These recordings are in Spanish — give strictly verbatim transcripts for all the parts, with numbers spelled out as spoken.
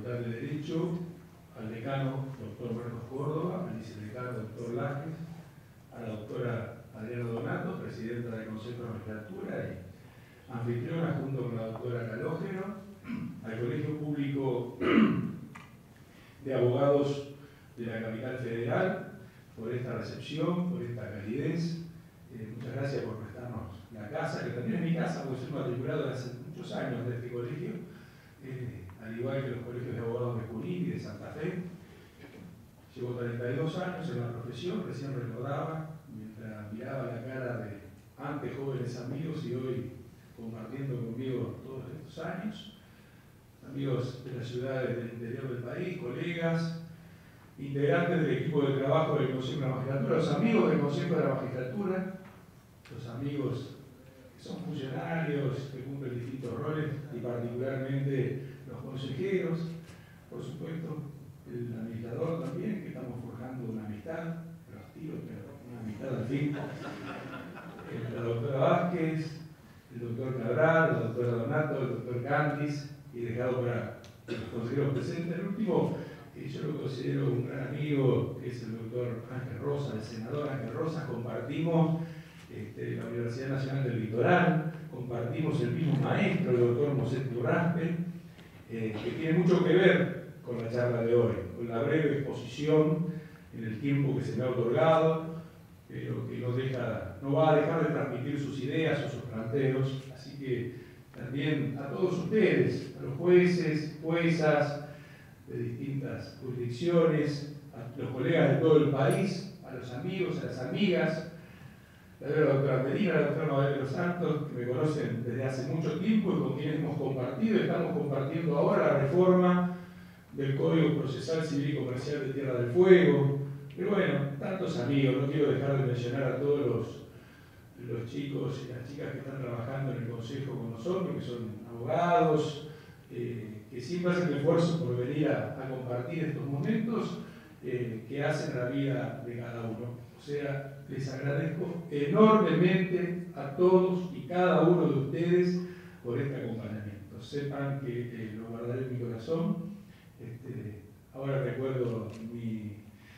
Facultad de Derecho, al decano, doctor Marcos Córdoba, al vicedecano, doctor Lajes, a la doctora Adriana Donato, presidenta del Consejo de Magistratura y anfitriona junto con la doctora Calógero, al Colegio Público de Abogados de la Capital Federal, por esta recepción, por esta calidez. Eh, muchas gracias por prestarnos la casa, que también es mi casa, porque soy matriculado desde hace muchos años de este colegio, eh, al igual que los colegios de abogados de Junín y de Santa Fe. Llevo treinta y dos años en la profesión, recién recordaba, mientras miraba la cara de antes jóvenes amigos y hoy compartiendo conmigo todos estos años, amigos de las ciudades del interior del país, colegas, integrantes del equipo de trabajo del Consejo de la Magistratura, los amigos del Consejo de la Magistratura, los amigos que son funcionarios, que cumplen distintos roles, y particularmente los consejeros, por supuesto, el administrador también, que estamos forjando una amistad, los tiros, pero una amistad al fin, la doctora Vázquez, el doctor Cabral, la doctora Donato, el doctor Cantis, y dejado para los consejeros presentes. El último, que yo lo considero un gran amigo, que es el doctor Ángel Rosa, el senador Ángel Rosa. Compartimos este, la Universidad Nacional del Litoral, compartimos el mismo maestro, el doctor Moset Urraspe, eh, que tiene mucho que ver con la charla de hoy, con la breve exposición en el tiempo que se me ha otorgado, pero que no, deja, no va a dejar de transmitir sus ideas o sus planteos. Así que también a todos ustedes, a los jueces, juezas de distintas jurisdicciones, a los colegas de todo el país, a los amigos, a las amigas, a la doctora Medina, a la doctora Mabel de los Santos, que me conocen desde hace mucho tiempo y con quienes hemos compartido, estamos compartiendo ahora la reforma del Código Procesal Civil y Comercial de Tierra del Fuego. Pero bueno, tantos amigos, no quiero dejar de mencionar a todos los, los chicos y las chicas que están trabajando en el Consejo con nosotros, que son abogados, eh, que siempre hacen el esfuerzo por venir a, a compartir estos momentos eh, que hacen la vida de cada uno. O sea, les agradezco enormemente a todos y cada uno de ustedes por este acompañamiento. Sepan que eh, lo guardaré en mi corazón. Este, ahora recuerdo mi,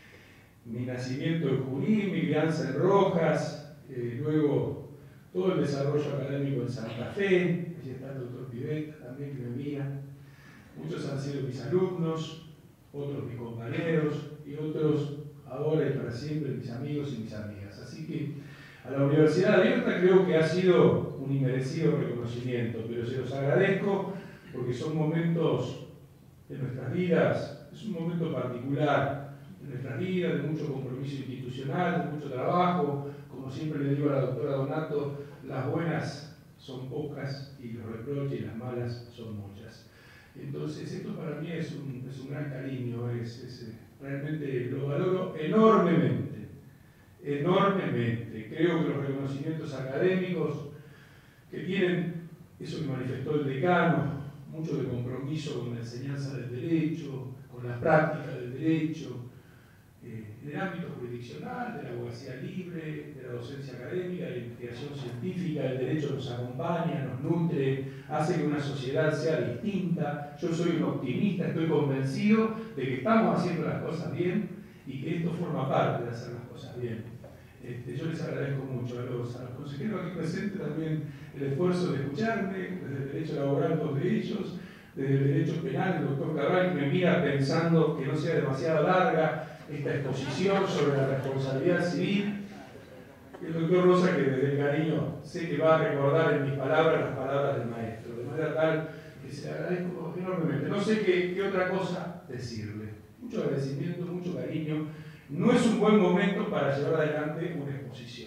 mi nacimiento en Junín, mi crianza en Rojas, eh, luego todo el desarrollo académico en Santa Fe. Allí está el doctor Pivetta también, que me mira. Muchos han sido mis alumnos, otros mis compañeros y otros ahora y para siempre mis amigos y mis amigas. Así que a la Universidad Abierta creo que ha sido un inmerecido reconocimiento, pero se los agradezco porque son momentos de nuestras vidas, es un momento particular de nuestras vidas, de mucho compromiso institucional, de mucho trabajo. Como siempre le digo a la doctora Donato, las buenas son pocas y los reproches y las malas son muchas. Entonces esto para mí es un, es un gran cariño, es, es, realmente lo valoro enormemente, enormemente. Creo que los reconocimientos académicos que tienen, eso que manifestó el decano, mucho de compromiso con la enseñanza del derecho, con la práctica del derecho, eh, en el ámbito jurisdiccional, de la abogacía libre, de la docencia académica, de la investigación científica. El derecho nos acompaña, nos nutre, hace que una sociedad sea distinta. Yo soy un optimista, estoy convencido de que estamos haciendo las cosas bien y que esto forma parte de hacer las cosas bien. Este, yo les agradezco mucho a los, a los consejeros aquí presentes también el esfuerzo de escucharme, desde el derecho laboral, dos de ellos, desde el derecho penal, el doctor Cabral, que me mira pensando que no sea demasiado larga esta exposición sobre la responsabilidad civil. El doctor Rosa, que desde el cariño sé que va a recordar en mis palabras las palabras del maestro, de manera tal que se agradezco enormemente. No sé qué, qué otra cosa decirle. Mucho agradecimiento, mucho cariño. No es un buen momento para llevar adelante una exposición,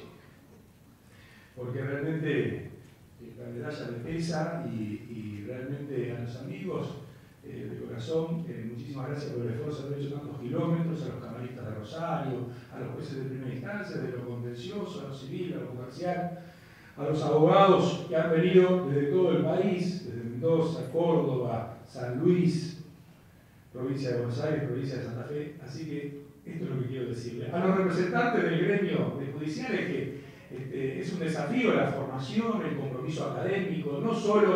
porque realmente la medalla me pesa y, y realmente a los amigos eh, de corazón, eh, muchísimas gracias por el esfuerzo de haber hecho tantos kilómetros, a los camaristas de Rosario, a los jueces de primera instancia, de lo contencioso, a lo civil, a lo comercial, a los abogados que han venido desde todo el país, desde Mendoza, Córdoba, San Luis, provincia de Buenos Aires, provincia de Santa Fe. Así que esto es lo que quiero decirle. A los representantes del gremio de judiciales, que este, es un desafío la formación, el compromiso académico, no solo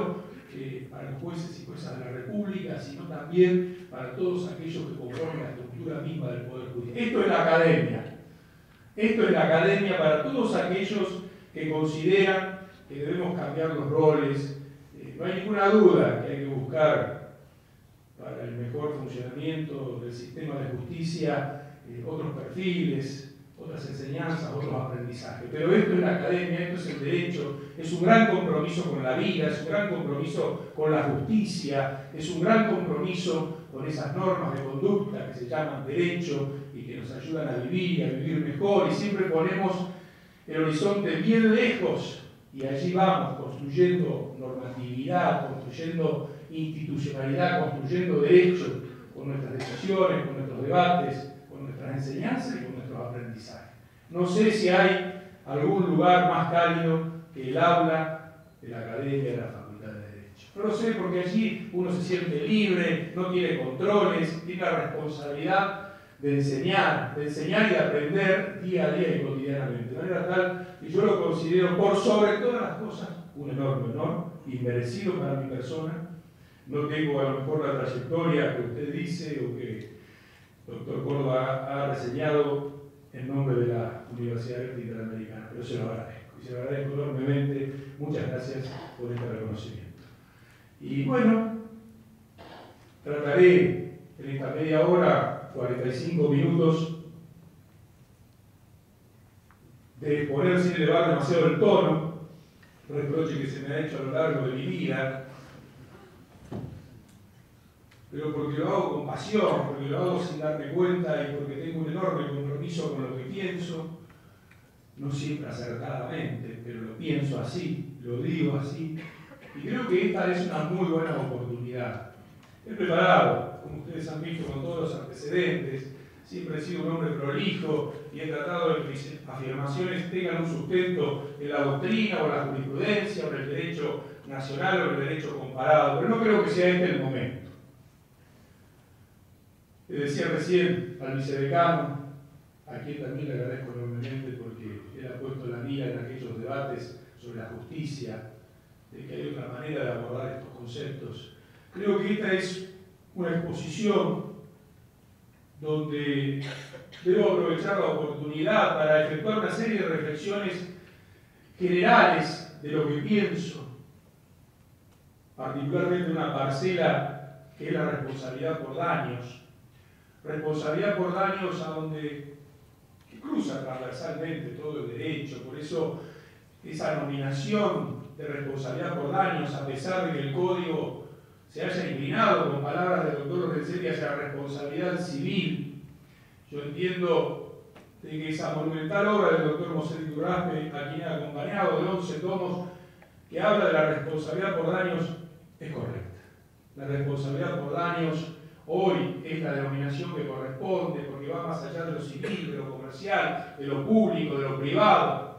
eh, para los jueces y juezas de la República, sino también para todos aquellos que conforman la estructura misma del Poder Judicial. Esto es la academia. Esto es la academia para todos aquellos que consideran que debemos cambiar los roles. Eh, no hay ninguna duda que hay que buscar para el mejor funcionamiento del sistema de justicia eh, otros perfiles, otras enseñanzas, otros aprendizajes. Pero esto es la academia, esto es el derecho, es un gran compromiso con la vida, es un gran compromiso con la justicia, es un gran compromiso con esas normas de conducta que se llaman derecho y que nos ayudan a vivir, a vivir mejor, y siempre ponemos el horizonte bien lejos y allí vamos construyendo normatividad, construyendo institucionalidad, construyendo derechos con nuestras decisiones, con nuestros debates, con nuestras enseñanzas y con nuestros aprendizajes. No sé si hay algún lugar más cálido que el aula de la Academia de la Facultad de Derecho. No lo sé porque allí uno se siente libre, no tiene controles, tiene la responsabilidad de enseñar, de enseñar y de aprender día a día y cotidianamente. De manera tal que yo lo considero, por sobre todas las cosas, un enorme honor y merecido para mi persona. No tengo a lo mejor la trayectoria que usted dice o que el doctor Córdoba ha, ha reseñado en nombre de la Universidad Abierta Interamericana, pero se lo agradezco. Y se lo agradezco enormemente. Muchas gracias por este reconocimiento. Y bueno, trataré en esta media hora, cuarenta y cinco minutos, de exponer sin elevar demasiado el tono, reproche que se me ha hecho a lo largo de mi vida, pero porque lo hago con pasión, porque lo hago sin darme cuenta y porque tengo un enorme compromiso con lo que pienso, no siempre acertadamente, pero lo pienso así, lo digo así, y creo que esta es una muy buena oportunidad. He preparado, como ustedes han visto con todos los antecedentes, siempre he sido un hombre prolijo y he tratado de que mis afirmaciones tengan un sustento en la doctrina o en la jurisprudencia o en el derecho nacional o en el derecho comparado, pero no creo que sea este el momento. Le decía recién al vicedecano, a quien también le agradezco enormemente porque él ha puesto la mira en aquellos debates sobre la justicia, de que hay otra manera de abordar estos conceptos. Creo que esta es una exposición donde debo aprovechar la oportunidad para efectuar una serie de reflexiones generales de lo que pienso, particularmente una parcela que es la responsabilidad por daños. Responsabilidad por daños a donde que cruza transversalmente todo el derecho, por eso esa nominación de responsabilidad por daños, a pesar de que el Código se haya inclinado, con palabras del doctor Lorenzetti, hacia la responsabilidad civil. Yo entiendo de que esa monumental obra del doctor Moselli Duraspe, a quien he acompañado, de once tomos, que habla de la responsabilidad por daños, es correcta. La responsabilidad por daños hoy es la denominación que corresponde, porque va más allá de lo civil, de lo comercial, de lo público, de lo privado.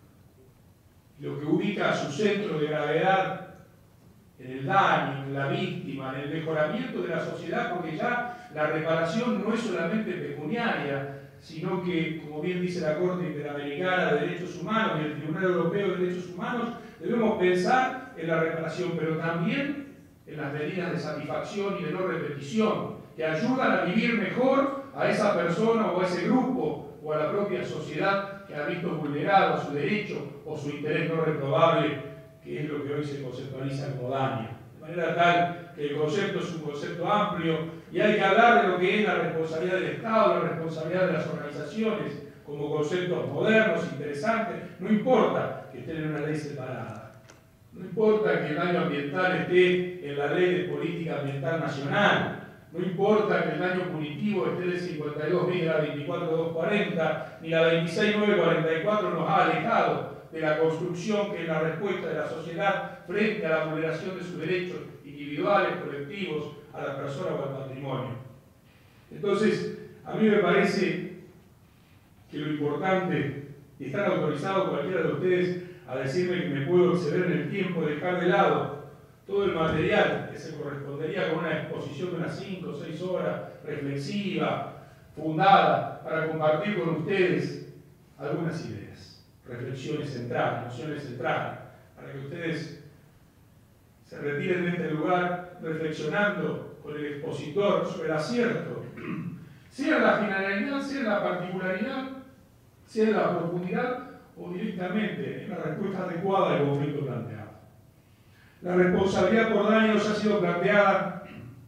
Lo que ubica su centro de gravedad en el daño, en la víctima, en el mejoramiento de la sociedad, porque ya la reparación no es solamente pecuniaria, sino que, como bien dice la Corte Interamericana de Derechos Humanos y el Tribunal Europeo de Derechos Humanos, debemos pensar en la reparación, pero también en las medidas de satisfacción y de no repetición, que ayudan a vivir mejor a esa persona o a ese grupo o a la propia sociedad que ha visto vulnerado su derecho o su interés no reprobable, que es lo que hoy se conceptualiza como daño. De manera tal que el concepto es un concepto amplio y hay que hablar de lo que es la responsabilidad del Estado, la responsabilidad de las organizaciones, como conceptos modernos, interesantes. No importa que estén en una ley separada. No importa que el daño ambiental esté en la Ley de Política Ambiental Nacional. No importa que el daño punitivo esté del cincuenta y dos bis de la veinticuatro mil doscientos cuarenta, ni la veintiséis mil novecientos cuarenta y cuatro nos ha alejado de la construcción que es la respuesta de la sociedad frente a la vulneración de sus derechos individuales, colectivos, a la persona o al patrimonio. Entonces, a mí me parece que lo importante, y están autorizados cualquiera de ustedes a decirme que me puedo exceder en el tiempo, dejar de lado todo el material que se correspondería con una exposición de unas cinco o seis horas, reflexiva, fundada, para compartir con ustedes algunas ideas, reflexiones centrales, nociones centrales, para que ustedes se retiren de este lugar reflexionando con el expositor sobre el acierto, sea la finalidad, sea la particularidad, sea la profundidad o directamente en la respuesta adecuada al conflicto planteado. La responsabilidad por daños ha sido planteada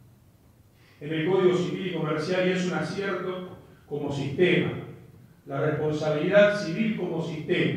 en el Código Civil y Comercial y es un acierto como sistema. La responsabilidad civil como sistema.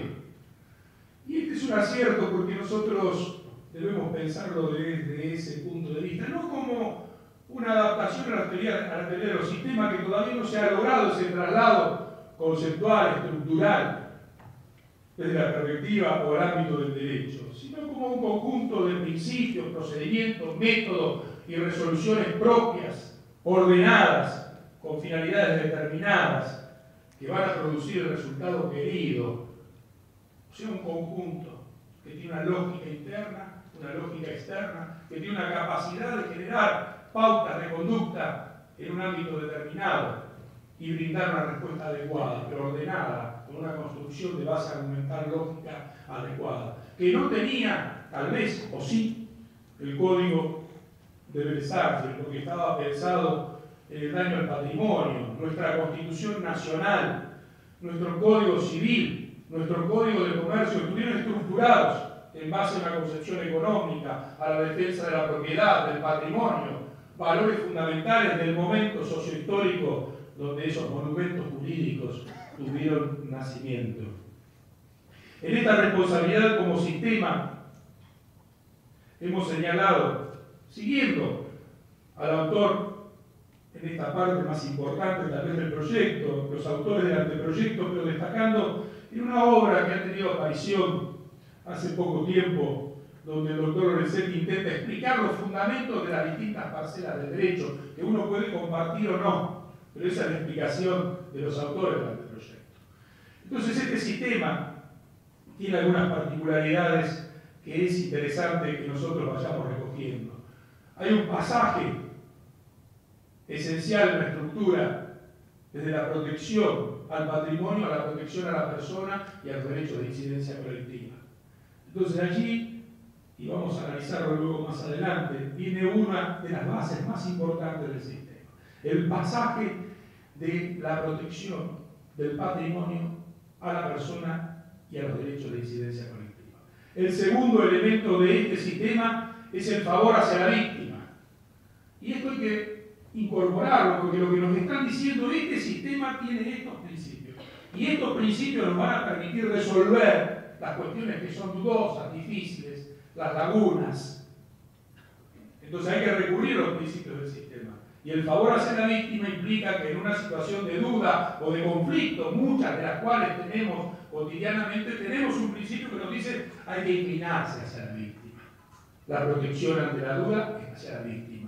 Y este es un acierto porque nosotros debemos pensarlo desde ese punto de vista, no como una adaptación a la teoría, a la teoría de los sistemas, que todavía no se ha logrado ese traslado conceptual, estructural, desde la perspectiva o el ámbito del derecho, sino como un conjunto de principios, procedimientos, métodos y resoluciones propias, ordenadas, con finalidades determinadas, que van a producir el resultado querido. O sea, un conjunto que tiene una lógica interna, una lógica externa, que tiene una capacidad de generar pautas de conducta en un ámbito determinado y brindar una respuesta adecuada, pero ordenada, con una construcción de base argumental lógica adecuada, que no tenía, tal vez, o sí, el Código de Versalles, porque estaba pensado en el daño al patrimonio, nuestra Constitución Nacional, nuestro Código Civil, nuestro Código de Comercio, estuvieron estructurados en base a una concepción económica, a la defensa de la propiedad, del patrimonio, valores fundamentales del momento sociohistórico donde esos monumentos jurídicos tuvieron nacimiento. En esta responsabilidad como sistema hemos señalado, siguiendo al autor en esta parte más importante tal vez del proyecto, los autores del anteproyecto, pero destacando en una obra que ha tenido aparición hace poco tiempo, donde el doctor Lorenzetti intenta explicar los fundamentos de las distintas parcelas del derecho, que uno puede compartir o no, pero esa es la explicación de los autores del anteproyecto. Entonces este sistema tiene algunas particularidades que es interesante que nosotros vayamos recogiendo. Hay un pasaje esencial en la estructura, desde la protección al patrimonio, a la protección a la persona y a los derechos de incidencia colectiva. Entonces allí, y vamos a analizarlo luego más adelante, viene una de las bases más importantes del sistema. El pasaje de la protección del patrimonio a la persona y a los derechos de incidencia colectiva. El segundo elemento de este sistema es el favor hacia la víctima. Y esto hay que incorporarlo, porque lo que nos están diciendo, este sistema tiene estos principios. Y estos principios nos van a permitir resolver las cuestiones que son dudosas, difíciles, las lagunas. Entonces hay que recurrir a los principios del sistema. Y el favor hacia la víctima implica que en una situación de duda o de conflicto, muchas de las cuales tenemos cotidianamente, tenemos un principio que nos dice hay que inclinarse hacia la víctima. La protección ante la duda es hacia la víctima.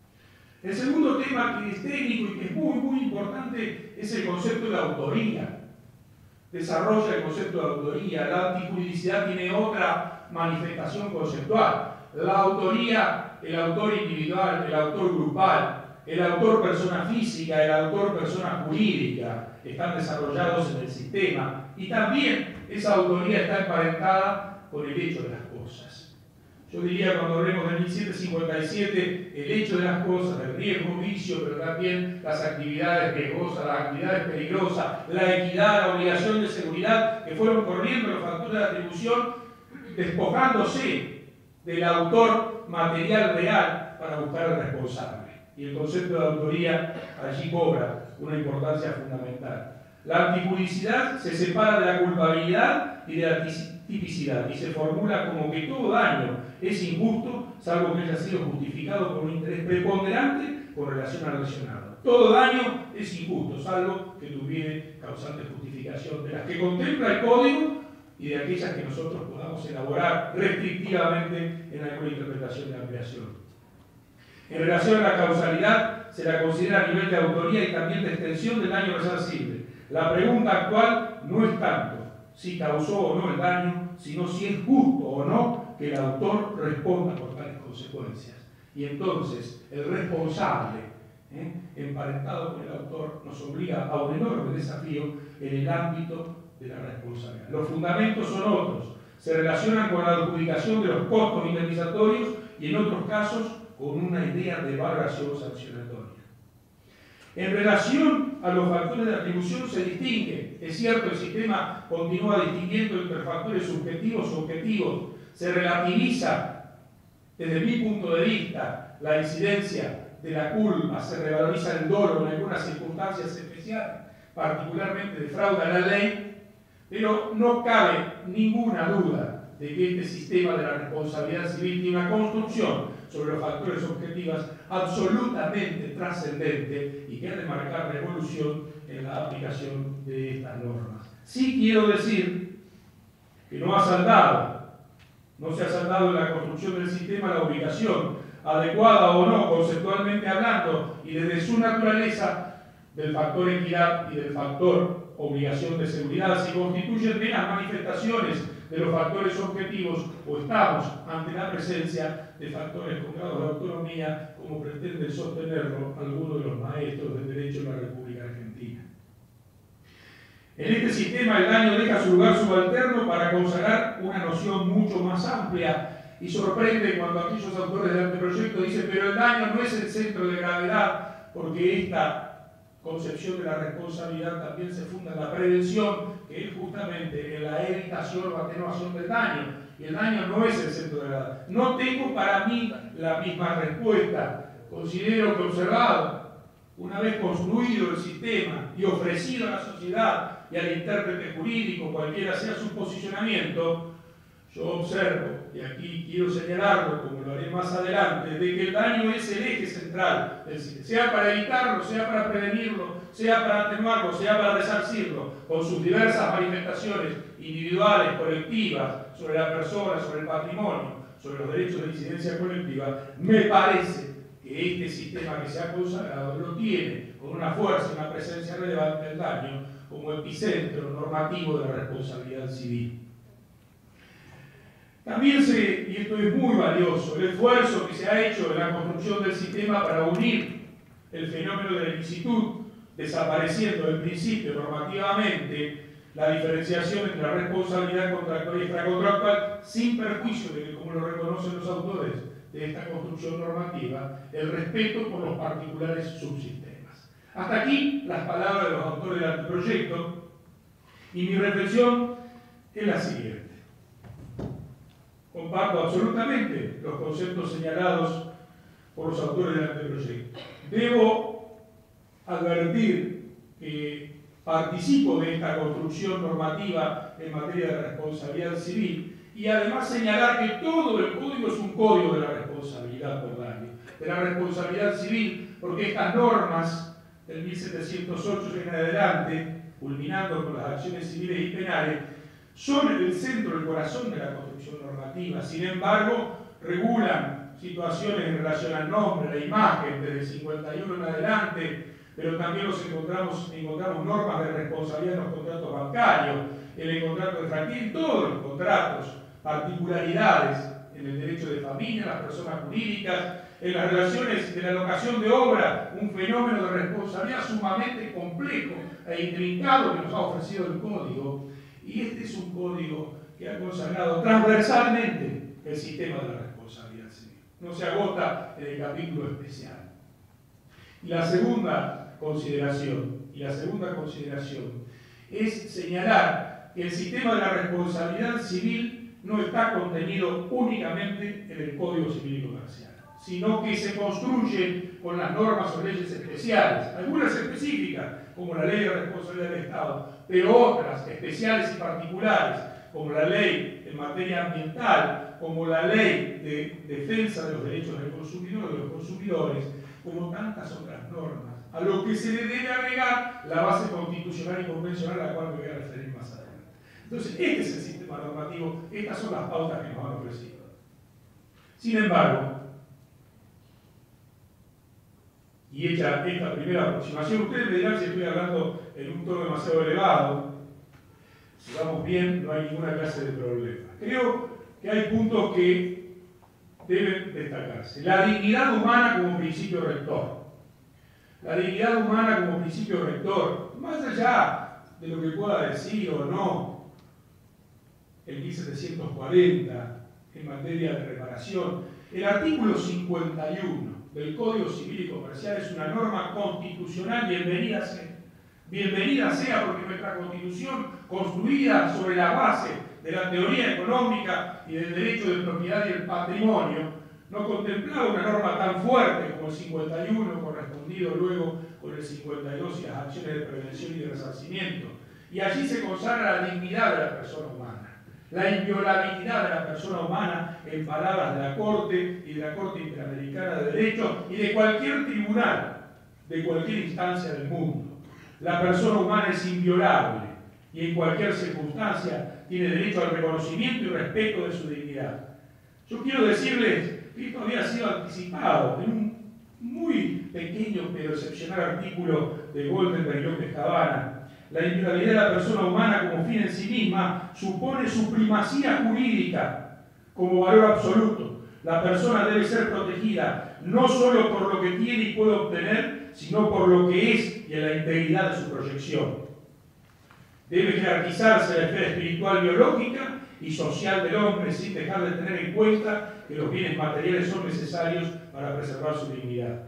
El segundo tema que es técnico y que es muy, muy importante es el concepto de autoría. Desarrolla el concepto de autoría. La antijuridicidad tiene otra manifestación conceptual. La autoría, el autor individual, el autor grupal, el autor persona física, el autor persona jurídica, están desarrollados en el sistema. Y también esa autoría está emparentada con el hecho de las cosas. Yo diría, cuando hablemos de mil setecientos cincuenta y siete, el hecho de las cosas, el riesgo, vicio, pero también las actividades riesgosas, las actividades peligrosas, la equidad, la obligación de seguridad, que fueron corriendo los factores de atribución, despojándose del autor material real para buscar al responsable. Y el concepto de autoría allí cobra una importancia fundamental. La antijuridicidad se separa de la culpabilidad y de la tipicidad y se formula como que todo daño es injusto, salvo que haya sido justificado por un interés preponderante con relación al lesionado. Todo daño es injusto, salvo que tuviere causante justificación, de las que contempla el Código y de aquellas que nosotros podamos elaborar restrictivamente en alguna interpretación de ampliación. En relación a la causalidad, se la considera a nivel de autoría y también de extensión del daño resarcible. La pregunta actual no es tanto si causó o no el daño, sino si es justo o no que el autor responda por tales consecuencias. Y entonces, el responsable, ¿eh? emparentado con el autor, nos obliga a un enorme desafío en el ámbito de la responsabilidad. Los fundamentos son otros. Se relacionan con la adjudicación de los costos indemnizatorios y en otros casos con una idea de valoración sancionatoria. En relación a los factores de atribución se distingue. Es cierto, el sistema continúa distinguiendo entre factores subjetivos y objetivos. Se relativiza, desde mi punto de vista, la incidencia de la culpa, se revaloriza el dolo en algunas circunstancias especiales, particularmente de fraude a la ley, pero no cabe ninguna duda de que este sistema de la responsabilidad civil tiene una construcción sobre los factores objetivos absolutamente trascendente y que ha de marcar revolución en la aplicación de estas normas. Sí quiero decir que no ha saldado, no se ha saldado en la construcción del sistema la ubicación adecuada o no, conceptualmente hablando, y desde su naturaleza, del factor equidad y del factor obligación de seguridad, si constituyen meras manifestaciones de los factores objetivos o estamos ante la presencia de factores con grado de autonomía, como pretenden sostenerlo algunos de los maestros del derecho en la República Argentina. En este sistema el daño deja su lugar subalterno para consagrar una noción mucho más amplia y sorprende cuando aquellos autores del anteproyecto dicen pero el daño no es el centro de gravedad porque esta concepción de la responsabilidad también se funda en la prevención, que es justamente en la evitación o atenuación del daño. Y el daño no es el centro de gravedad. No tengo para mí la misma respuesta. Considero que observado, una vez construido el sistema y ofrecido a la sociedad y al intérprete jurídico, cualquiera sea su posicionamiento, yo observo, y aquí quiero señalarlo como lo haré más adelante, de que el daño es el eje central del sistema, sea para evitarlo, sea para prevenirlo, sea para atenuarlo, sea para resarcirlo, con sus diversas manifestaciones individuales, colectivas, sobre la persona, sobre el patrimonio, sobre los derechos de incidencia colectiva. Me parece que este sistema que se ha consagrado lo tiene con una fuerza y una presencia relevante del daño como epicentro normativo de la responsabilidad civil. También se, y esto es muy valioso, el esfuerzo que se ha hecho en la construcción del sistema para unir el fenómeno de la ilicitud, desapareciendo en principio normativamente la diferenciación entre la responsabilidad contractual y extracontractual, sin perjuicio de que, como lo reconocen los autores de esta construcción normativa, el respeto por los particulares subsistemas. Hasta aquí las palabras de los autores del anteproyecto, y mi reflexión es la siguiente. Comparto absolutamente los conceptos señalados por los autores del anteproyecto. Debo advertir que participo de esta construcción normativa en materia de responsabilidad civil y además señalar que todo el código es un código de la responsabilidad por daño, de la responsabilidad civil, porque estas normas del mil setecientos ocho en adelante, culminando con las acciones civiles y penales, son el centro, el corazón de la construcción normativa. Sin embargo, regulan situaciones en relación al nombre, la imagen, desde el cincuenta y uno en adelante, pero también nos encontramos, encontramos normas de responsabilidad en los contratos bancarios, en el contrato extractivo, en todos los contratos, particularidades en el derecho de familia, las personas jurídicas, en las relaciones de la locación de obra, un fenómeno de responsabilidad sumamente complejo e intrincado que nos ha ofrecido el Código. Y este es un código que ha consagrado transversalmente el sistema de la responsabilidad civil. No se agota en el capítulo especial. Y la segunda consideración, y la segunda consideración es señalar que el sistema de la responsabilidad civil no está contenido únicamente en el Código Civil y Comercial, sino que se construye con las normas o leyes especiales, algunas específicas, como la Ley de Responsabilidad del Estado, pero otras especiales y particulares, como la Ley en materia ambiental, como la Ley de defensa de los derechos del consumidor, de los consumidores, como tantas otras normas, a lo que se le debe agregar la base constitucional y convencional a la cual me voy a referir más adelante. Entonces, este es el sistema normativo, estas son las pautas que nos han ofrecido. Sin embargo, y hecha esta primera aproximación, ustedes me dirán si estoy hablando en un tono demasiado elevado. Si vamos bien, no hay ninguna clase de problema. Creo que hay puntos que deben destacarse. La dignidad humana como principio rector. La dignidad humana como principio rector, más allá de lo que pueda decir o no el mil setecientos cuarenta en materia de reparación, El artículo cincuenta y uno del Código Civil y Comercial es una norma constitucional, bienvenida sea. Bienvenida sea porque nuestra Constitución, construida sobre la base de la teoría económica y del derecho de propiedad y el patrimonio, no contemplaba una norma tan fuerte como el cincuenta y uno, correspondido luego con el cincuenta y dos y las acciones de prevención y de resarcimiento. Y allí se consagra la dignidad de la persona humana, la inviolabilidad de la persona humana en palabras de la Corte y de la Corte Interamericana de Derecho y de cualquier tribunal, de cualquier instancia del mundo. La persona humana es inviolable y en cualquier circunstancia tiene derecho al reconocimiento y respeto de su dignidad. Yo quiero decirles que esto había sido anticipado en un muy pequeño pero excepcional artículo de Goldenberg y López Cabana. La inviolabilidad de la persona humana como fin en sí misma supone su primacía jurídica como valor absoluto. La persona debe ser protegida no solo por lo que tiene y puede obtener, sino por lo que es y en la integridad de su proyección. Debe jerarquizarse la esfera espiritual, biológica y social del hombre sin dejar de tener en cuenta que los bienes materiales son necesarios para preservar su dignidad.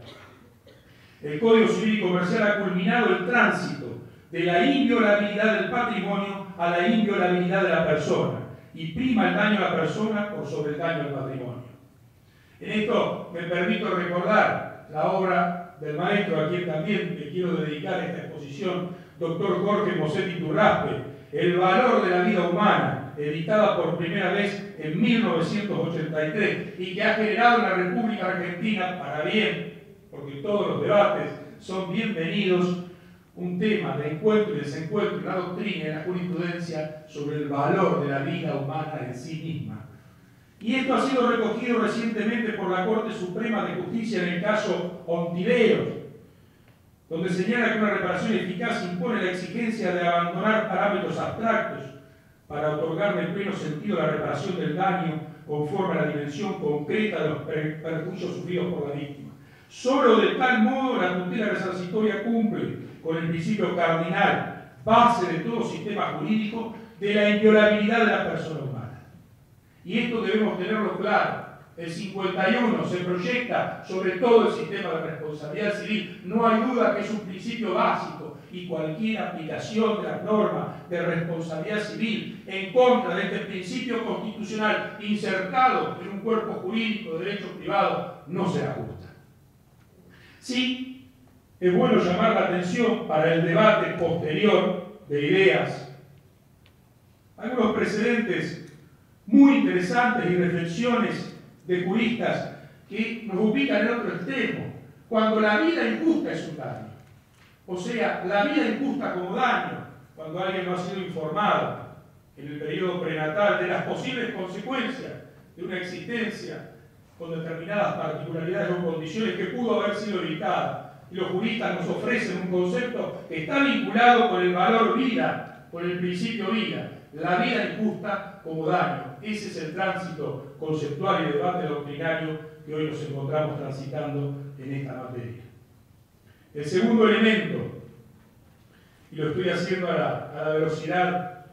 El Código Civil y Comercial ha culminado el tránsito de la inviolabilidad del patrimonio a la inviolabilidad de la persona y prima el daño a la persona por sobre el daño al patrimonio. En esto me permito recordar la obra del maestro, a quien también le quiero dedicar esta exposición, doctor Jorge Mosetti Turraspe, El valor de la vida humana, editada por primera vez en mil novecientos ochenta y tres y que ha generado en la República Argentina, para bien, porque todos los debates son bienvenidos, un tema de encuentro y desencuentro en la doctrina y en la jurisprudencia sobre el valor de la vida humana en sí misma. Y esto ha sido recogido recientemente por la Corte Suprema de Justicia en el caso Ontiveros, donde señala que una reparación eficaz impone la exigencia de abandonar parámetros abstractos para otorgarle en pleno sentido la reparación del daño conforme a la dimensión concreta de los perjuicios sufridos por la víctima. Solo de tal modo la tutela resarcitoria cumple con el principio cardinal, base de todo sistema jurídico, de la inviolabilidad de la persona humana. Y esto debemos tenerlo claro. El cincuenta y uno se proyecta sobre todo el sistema de responsabilidad civil. No hay duda que es un principio básico y cualquier aplicación de las normas de responsabilidad civil en contra de este principio constitucional insertado en un cuerpo jurídico de derecho privado no será justa. Sí, es bueno llamar la atención para el debate posterior de ideas. Algunos precedentes muy interesantes y reflexiones de juristas que nos ubican en otro extremo. Cuando la vida injusta es un daño, o sea, la vida injusta como daño, cuando alguien no ha sido informado en el periodo prenatal de las posibles consecuencias de una existencia con determinadas particularidades o condiciones que pudo haber sido evitada. Y los juristas nos ofrecen un concepto que está vinculado con el valor vida, con el principio vida, la vida injusta como daño. Ese es el tránsito conceptual y de debate doctrinario que hoy nos encontramos transitando en esta materia. El segundo elemento, y lo estoy haciendo a la, a la velocidad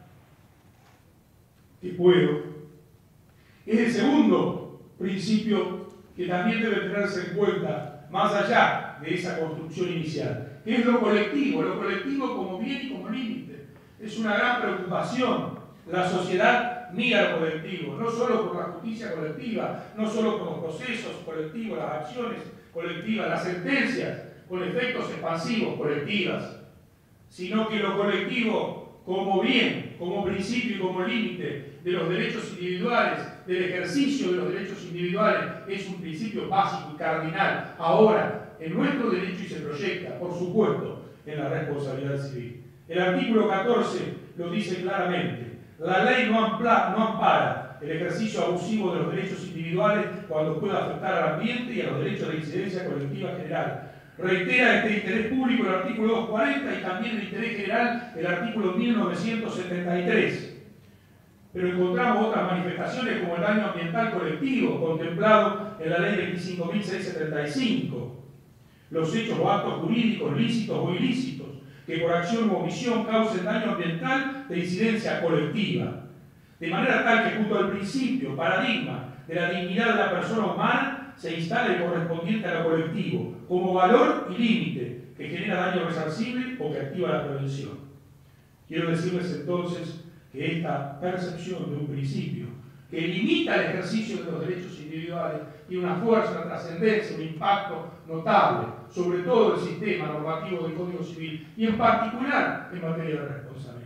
que puedo, es el segundo principio que también debe tenerse en cuenta más allá de esa construcción inicial, que es lo colectivo, lo colectivo como bien y como límite. Es una gran preocupación. La sociedad mira lo colectivo, no solo por la justicia colectiva, no solo por los procesos colectivos, las acciones colectivas, las sentencias con efectos expansivos colectivas, sino que lo colectivo como bien, como principio y como límite de los derechos individuales, del ejercicio de los derechos individuales, es un principio básico y cardinal ahora en nuestro derecho y se proyecta, por supuesto, en la responsabilidad civil. El artículo catorce lo dice claramente. La ley no ampara, no ampara el ejercicio abusivo de los derechos individuales cuando pueda afectar al ambiente y a los derechos de incidencia colectiva general. Reitera este interés público el artículo doscientos cuarenta y también el interés general el artículo mil novecientos setenta y tres. Pero encontramos otras manifestaciones como el daño ambiental colectivo, contemplado en la ley veinticinco mil seiscientos setenta y cinco. Los hechos o actos jurídicos lícitos o ilícitos que por acción u omisión causen daño ambiental de incidencia colectiva. de manera tal que junto al principio, paradigma de la dignidad de la persona humana, se instale el correspondiente a lo colectivo, como valor y límite que genera daño resarcible o que activa la prevención. Quiero decirles entonces que esta percepción de un principio que limita el ejercicio de los derechos individuales tiene una fuerza, una trascendencia, un impacto notable sobre todo el sistema normativo del Código Civil y en particular en materia de responsabilidad.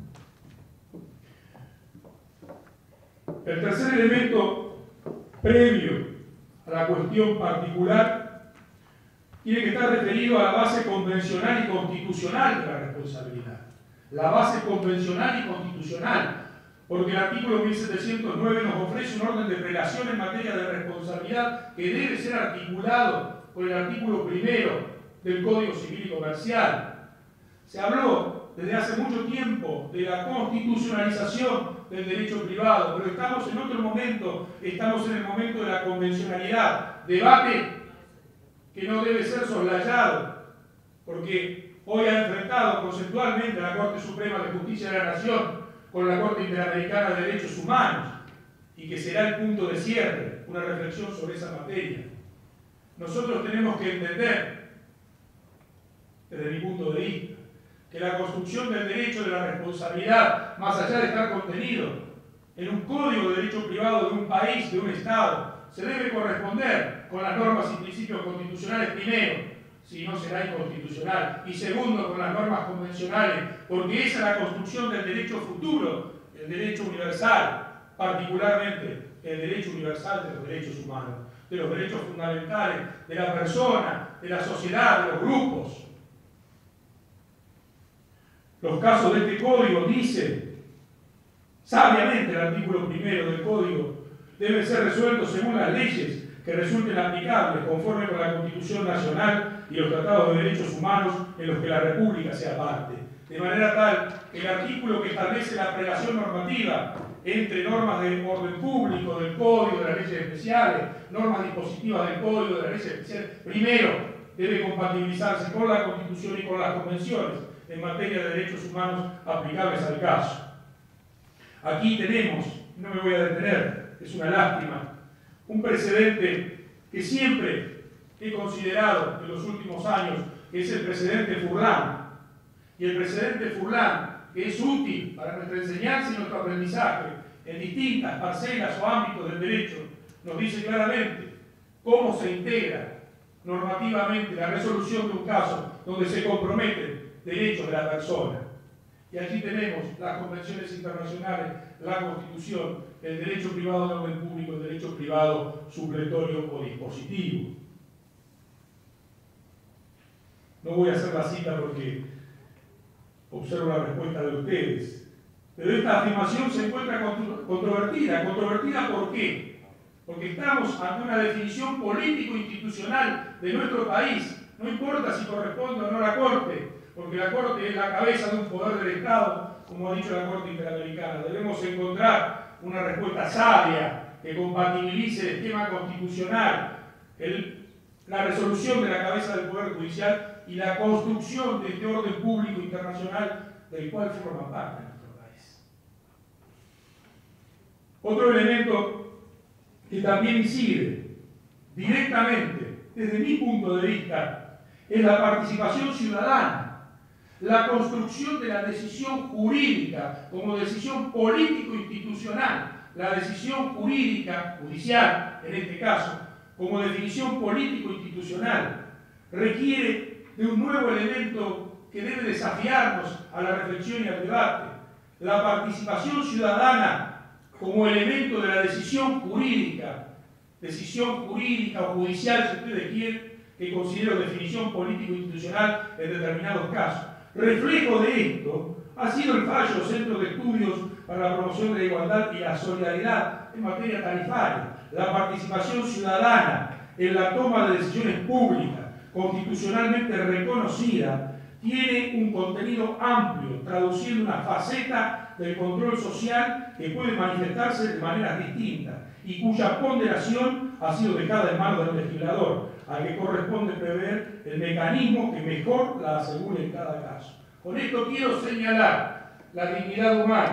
El tercer elemento previo a la cuestión particular tiene que estar referido a la base convencional y constitucional de la responsabilidad. La base convencional y constitucional, porque el artículo mil setecientos nueve nos ofrece un orden de prelación en materia de responsabilidad que debe ser articulado por el artículo primero del Código Civil y Comercial. Se habló desde hace mucho tiempo de la constitucionalización del derecho privado, pero estamos en otro momento, estamos en el momento de la convencionalidad, debate que no debe ser soslayado, porque hoy ha enfrentado conceptualmente la Corte Suprema de Justicia de la Nación con la Corte Interamericana de Derechos Humanos, y que será el punto de cierre, una reflexión sobre esa materia. Nosotros tenemos que entender, desde mi punto de vista, que la construcción del derecho de la responsabilidad, más allá de estar contenido en un código de derecho privado de un país, de un Estado, se debe corresponder con las normas y principios constitucionales primero, si no será inconstitucional, y segundo con las normas convencionales, porque esa es la construcción del derecho futuro, el derecho universal, particularmente el derecho universal de los derechos humanos, de los derechos fundamentales de la persona, de la sociedad, de los grupos. Los casos de este código dicen, sabiamente el artículo primero del código, deben ser resueltos según las leyes que resulten aplicables conforme con la Constitución Nacional y los tratados de derechos humanos en los que la República sea parte. De manera tal que el artículo que establece la prelación normativa entre normas de orden público, del Código, de las leyes especiales, normas dispositivas del Código, de las leyes especiales, primero debe compatibilizarse con la Constitución y con las convenciones en materia de derechos humanos aplicables al caso. Aquí tenemos, no me voy a detener, es una lástima, un precedente que siempre he considerado en los últimos años, que es el precedente Furlan. Y el precedente Furlan, que es útil para nuestra enseñanza y nuestro aprendizaje en distintas parcelas o ámbitos del derecho, nos dice claramente cómo se integra normativamente la resolución de un caso donde se comprometen derechos de la persona. Y allí tenemos las convenciones internacionales, la Constitución, el derecho privado de orden público, el derecho privado supletorio o dispositivo. No voy a hacer la cita porque observo la respuesta de ustedes. Pero esta afirmación se encuentra controvertida. ¿Controvertida por qué? Porque estamos ante una definición político-institucional de nuestro país. No importa si corresponde o no a la Corte, porque la Corte es la cabeza de un poder del Estado, como ha dicho la Corte Interamericana. Debemos encontrar una respuesta sabia que compatibilice el esquema constitucional, el, la resolución de la cabeza del Poder Judicial y la construcción de este orden público internacional del cual forma parte nuestro país. Otro elemento que también incide directamente, desde mi punto de vista, es la participación ciudadana. La construcción de la decisión jurídica como decisión político-institucional, la decisión jurídica, judicial en este caso, como definición político-institucional, requiere de un nuevo elemento que debe desafiarnos a la reflexión y al debate. La participación ciudadana como elemento de la decisión jurídica, decisión jurídica o judicial, si ustedes quieren, que considero definición político-institucional en determinados casos. Reflejo de esto ha sido el fallo del Centro de Estudios para la Promoción de la Igualdad y la Solidaridad en materia tarifaria. La participación ciudadana en la toma de decisiones públicas constitucionalmente reconocida tiene un contenido amplio, traduciendo una faceta del control social que puede manifestarse de maneras distintas y cuya ponderación ha sido dejada en manos del legislador, al que corresponde prever el mecanismo que mejor la asegure en cada caso. Con esto quiero señalar la dignidad humana,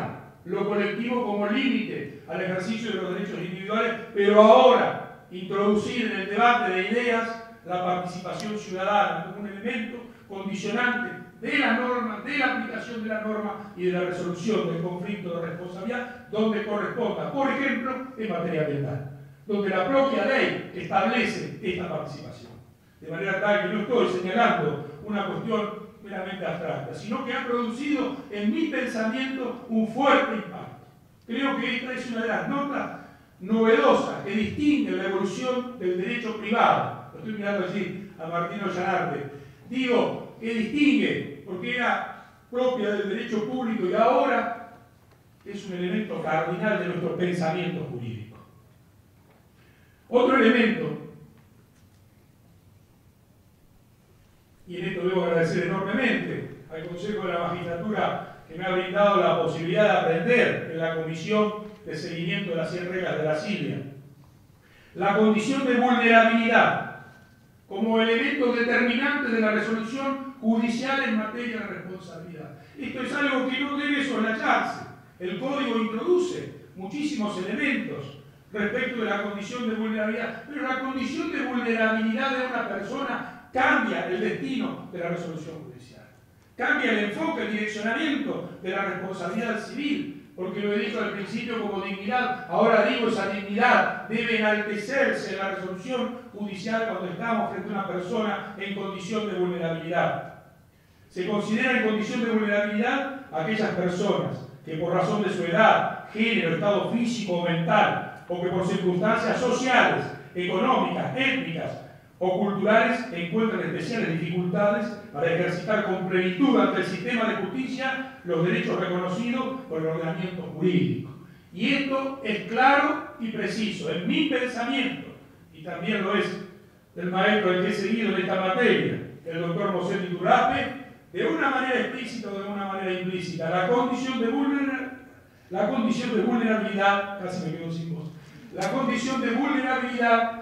lo colectivo como límite al ejercicio de los derechos individuales, pero ahora introducir en el debate de ideas la participación ciudadana como un elemento condicionante de la norma, de la aplicación de la norma y de la resolución del conflicto de responsabilidad donde corresponda, por ejemplo, en materia ambiental, donde la propia ley establece esta participación. De manera tal que no estoy señalando una cuestión meramente abstracta, sino que ha producido en mi pensamiento un fuerte impacto. Creo que esta es una de las notas novedosas que distingue la evolución del derecho privado. Lo estoy mirando así a Martino Llanarte. Digo que distingue porque era propia del derecho público y ahora es un elemento cardinal de nuestro pensamiento jurídico. Otro elemento, y en esto debo agradecer enormemente al Consejo de la Magistratura que me ha brindado la posibilidad de aprender en la Comisión de Seguimiento de las cien Reglas de la Cilia, la condición de vulnerabilidad como elemento determinante de la resolución judicial en materia de responsabilidad. Esto es algo que no debe soslayarse. El Código introduce muchísimos elementos respecto de la condición de vulnerabilidad, pero la condición de vulnerabilidad de una persona cambia el destino de la resolución judicial, cambia el enfoque, el direccionamiento de la responsabilidad civil, porque lo he dicho al principio como dignidad, ahora digo esa dignidad debe enaltecerse en la resolución judicial cuando estamos frente a una persona en condición de vulnerabilidad. Se considera en condición de vulnerabilidad aquellas personas que por razón de su edad, género, estado físico o mental, o que por circunstancias sociales, económicas, étnicas o culturales encuentran especiales dificultades para ejercitar con plenitud ante el sistema de justicia los derechos reconocidos por el ordenamiento jurídico. Y esto es claro y preciso en mi pensamiento, y también lo es del maestro del que he seguido en esta materia, el doctor Mosén Iturraspe, de una manera explícita o de una manera implícita. La condición de vulnerabilidad, la condición de vulnerabilidad, casi me quedo sin voz, la condición de vulnerabilidad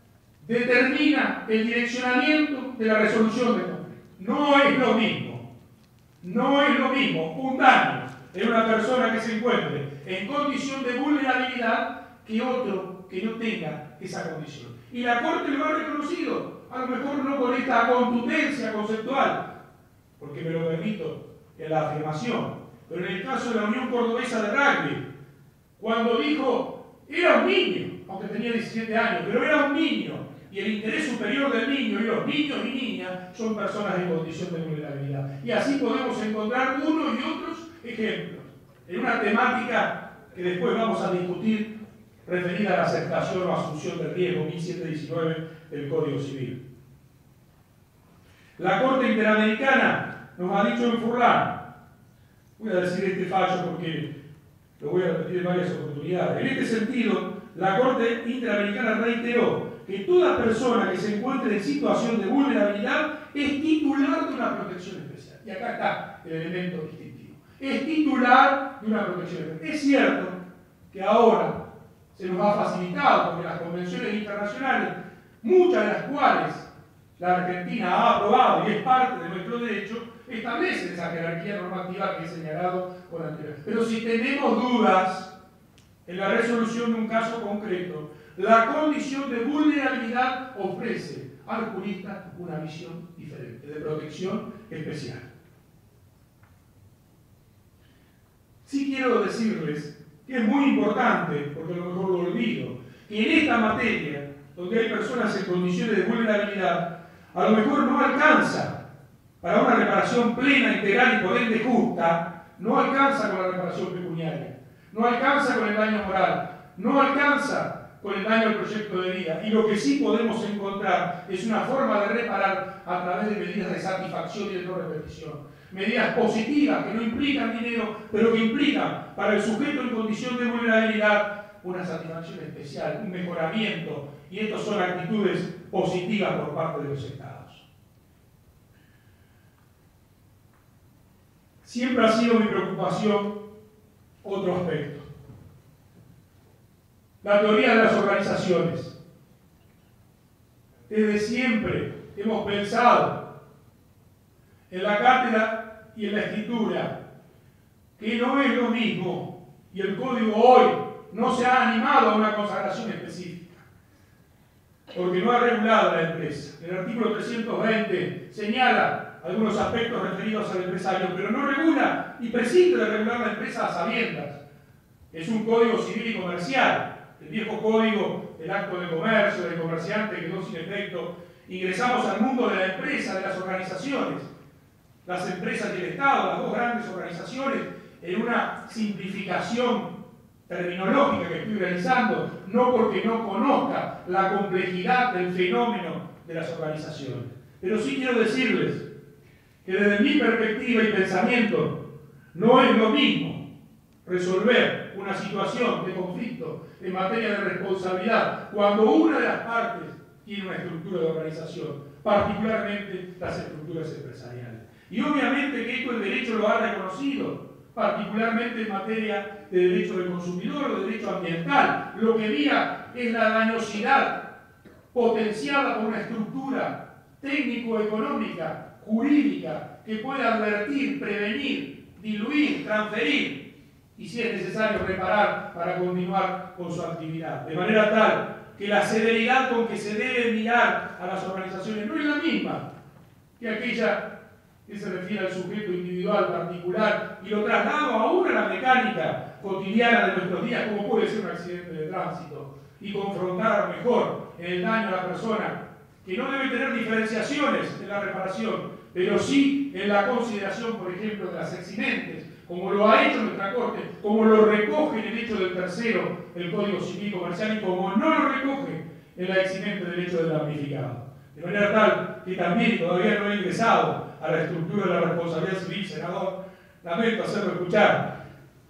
determina el direccionamiento de la resolución de conflicto. No es lo mismo, no es lo mismo un daño en una persona que se encuentre en condición de vulnerabilidad que otro que no tenga esa condición. Y la Corte lo ha reconocido, a lo mejor no con esta contundencia conceptual, porque me lo permito en la afirmación, pero en el caso de la Unión Cordobesa de Rugby, cuando dijo, era un niño, aunque tenía diecisiete años, pero era un niño, y el interés superior del niño y los niños y niñas son personas en condición de vulnerabilidad. Y así podemos encontrar uno y otros ejemplos en una temática que después vamos a discutir referida a la aceptación o asunción del riesgo mil setecientos diecinueve del Código Civil. La Corte Interamericana nos ha dicho en Furlan, voy a decir este fallo porque lo voy a repetir en varias oportunidades. En este sentido, la Corte Interamericana reiteró que toda persona que se encuentre en situación de vulnerabilidad es titular de una protección especial. Y acá está el elemento distintivo. Es titular de una protección especial. Es cierto que ahora se nos ha facilitado, porque las convenciones internacionales, muchas de las cuales la Argentina ha aprobado y es parte de nuestro derecho, establecen esa jerarquía normativa que he señalado con anterioridad. Pero si tenemos dudas en la resolución de un caso concreto, la condición de vulnerabilidad ofrece al jurista una visión diferente, de protección especial. Sí quiero decirles que es muy importante, porque a lo mejor lo olvido, que en esta materia, donde hay personas en condiciones de vulnerabilidad, a lo mejor no alcanza para una reparación plena, integral y por ende justa, no alcanza con la reparación pecuniaria, no alcanza con el daño moral, no alcanza con el daño al proyecto de vida. Y lo que sí podemos encontrar es una forma de reparar a través de medidas de satisfacción y de no repetición. Medidas positivas que no implican dinero, pero que implican para el sujeto en condición de vulnerabilidad una satisfacción especial, un mejoramiento. Y estas son actitudes positivas por parte de los Estados. Siempre ha sido mi preocupación otro aspecto. La teoría de las organizaciones. Desde siempre hemos pensado en la cátedra y en la escritura que no es lo mismo y el Código hoy no se ha animado a una consagración específica, porque no ha regulado la empresa. El artículo trescientos veinte señala algunos aspectos referidos al empresario, pero no regula y prescinde de regular la empresa a sabiendas. Es un código civil y comercial. El viejo código del acto de comercio, del comerciante, quedó sin efecto. Ingresamos al mundo de la empresa, de las organizaciones. Las empresas y el Estado, las dos grandes organizaciones, en una simplificación terminológica que estoy realizando, no porque no conozca la complejidad del fenómeno de las organizaciones. Pero sí quiero decirles que desde mi perspectiva y pensamiento no es lo mismo resolver una situación de conflicto en materia de responsabilidad cuando una de las partes tiene una estructura de organización, particularmente las estructuras empresariales. Y obviamente que esto el derecho lo ha reconocido, particularmente en materia de derecho del consumidor o de derecho ambiental. Lo que diga es la dañosidad potenciada por una estructura técnico-económica, jurídica, que pueda advertir, prevenir, diluir, transferir y, si es necesario, reparar para continuar con su actividad. De manera tal que la severidad con que se debe mirar a las organizaciones no es la misma que aquella que se refiere al sujeto individual particular y lo traslado aún a la mecánica cotidiana de nuestros días, como puede ser un accidente de tránsito, y confrontar a lo mejor en el daño a la persona, que no debe tener diferenciaciones en la reparación, pero sí en la consideración, por ejemplo, de las eximentes, como lo ha hecho nuestra Corte, como lo recoge en el hecho del tercero, el Código Civil Comercial, y como no lo recoge en la eximente del hecho del damnificado. De manera tal que también todavía no he ingresado a la estructura de la responsabilidad civil, senador, lamento hacerlo escuchar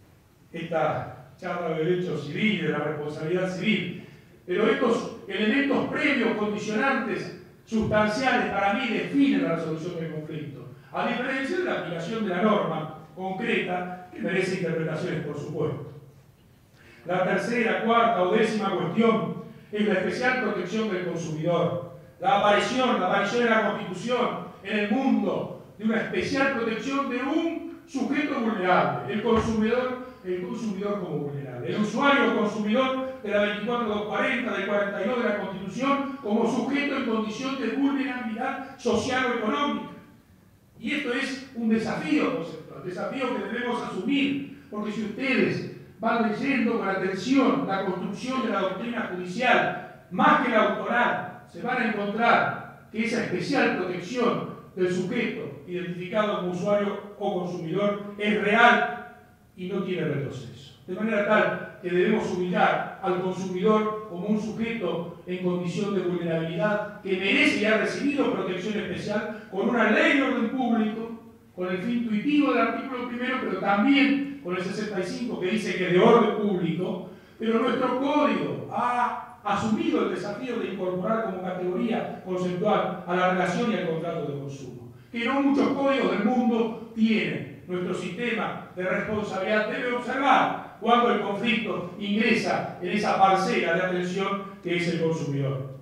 esta charla de derecho civil y de la responsabilidad civil, pero estos elementos previos, condicionantes, sustanciales, para mí definen la resolución del conflicto, a diferencia de la aplicación de la norma concreta, que merece interpretaciones, por supuesto. La tercera, cuarta o décima cuestión es la especial protección del consumidor. La aparición, la aparición en la Constitución, en el mundo, de una especial protección de un sujeto vulnerable, el consumidor, el consumidor como vulnerable, el usuario o consumidor de la veinticuatro mil doscientos cuarenta, del cuarenta y dos de la Constitución, como sujeto en condición de vulnerabilidad social o económica. Y esto es un desafío conceptual, desafío que debemos asumir, porque si ustedes van leyendo con atención la construcción de la doctrina judicial, más que la autoral, se van a encontrar que esa especial protección del sujeto identificado como usuario o consumidor es real y no tiene retroceso. De manera tal que debemos ubicar al consumidor como un sujeto en condición de vulnerabilidad que merece y ha recibido protección especial con una ley de orden público, con el fin intuitivo del artículo primero, pero también con el sesenta y cinco que dice que es de orden público, pero nuestro código ha asumido el desafío de incorporar como categoría conceptual a la relación y al contrato de consumo, que no muchos códigos del mundo tienen. Nuestro sistema de responsabilidad debe observar cuando el conflicto ingresa en esa parcela de atención que es el consumidor.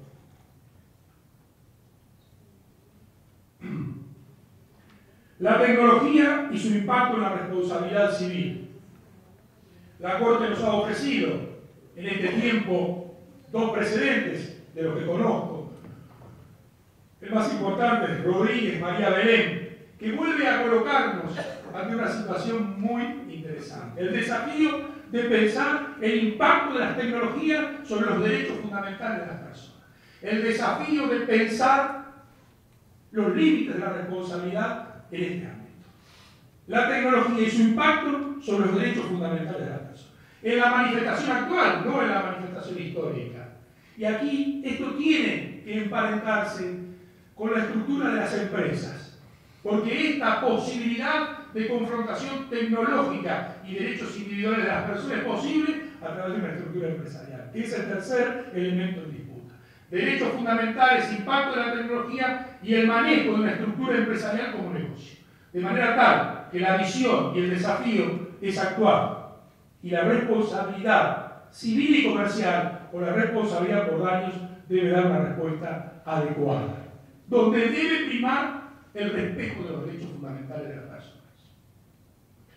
La tecnología y su impacto en la responsabilidad civil. La Corte nos ha ofrecido en este tiempo dos precedentes de los que conozco. El más importante es Rodríguez María Belén, que vuelve a colocarnos ante una situación muy interesante. El desafío de pensar el impacto de las tecnologías sobre los derechos fundamentales de las personas. El desafío de pensar los límites de la responsabilidad en este ámbito. La tecnología y su impacto sobre los derechos fundamentales de las personas. En la manifestación actual, no en la manifestación histórica. Y aquí esto tiene que emparentarse con la estructura de las empresas, porque esta posibilidad de confrontación tecnológica y derechos individuales de las personas es posible a través de una estructura empresarial, que es el tercer elemento en disputa. Derechos fundamentales, impacto de la tecnología y el manejo de una estructura empresarial como negocio. De manera tal que la visión y el desafío es actuar y la responsabilidad civil y comercial o la responsabilidad por daños debe dar una respuesta adecuada, donde debe primar el respeto de los derechos fundamentales de las personas.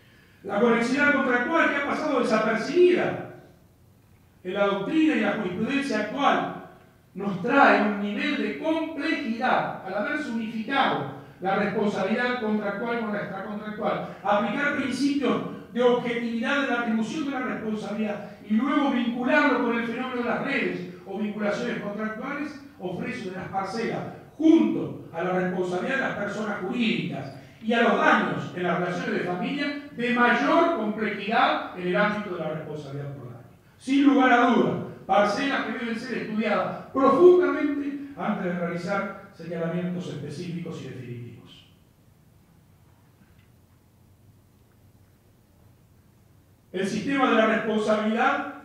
La conexidad contractual que ha pasado desapercibida en la doctrina y la jurisprudencia actual nos trae un nivel de complejidad al haberse unificado la responsabilidad contractual con la extracontractual, aplicar principios de objetividad de la atribución de la responsabilidad y luego vincularlo con el fenómeno de las redes o vinculaciones contractuales, ofrece de las parcelas junto a la responsabilidad de las personas jurídicas y a los daños en las relaciones de familia de mayor complejidad en el ámbito de la responsabilidad por daño. Sin lugar a dudas, parcelas que deben ser estudiadas profundamente antes de realizar señalamientos específicos y definitivos. El sistema de la responsabilidad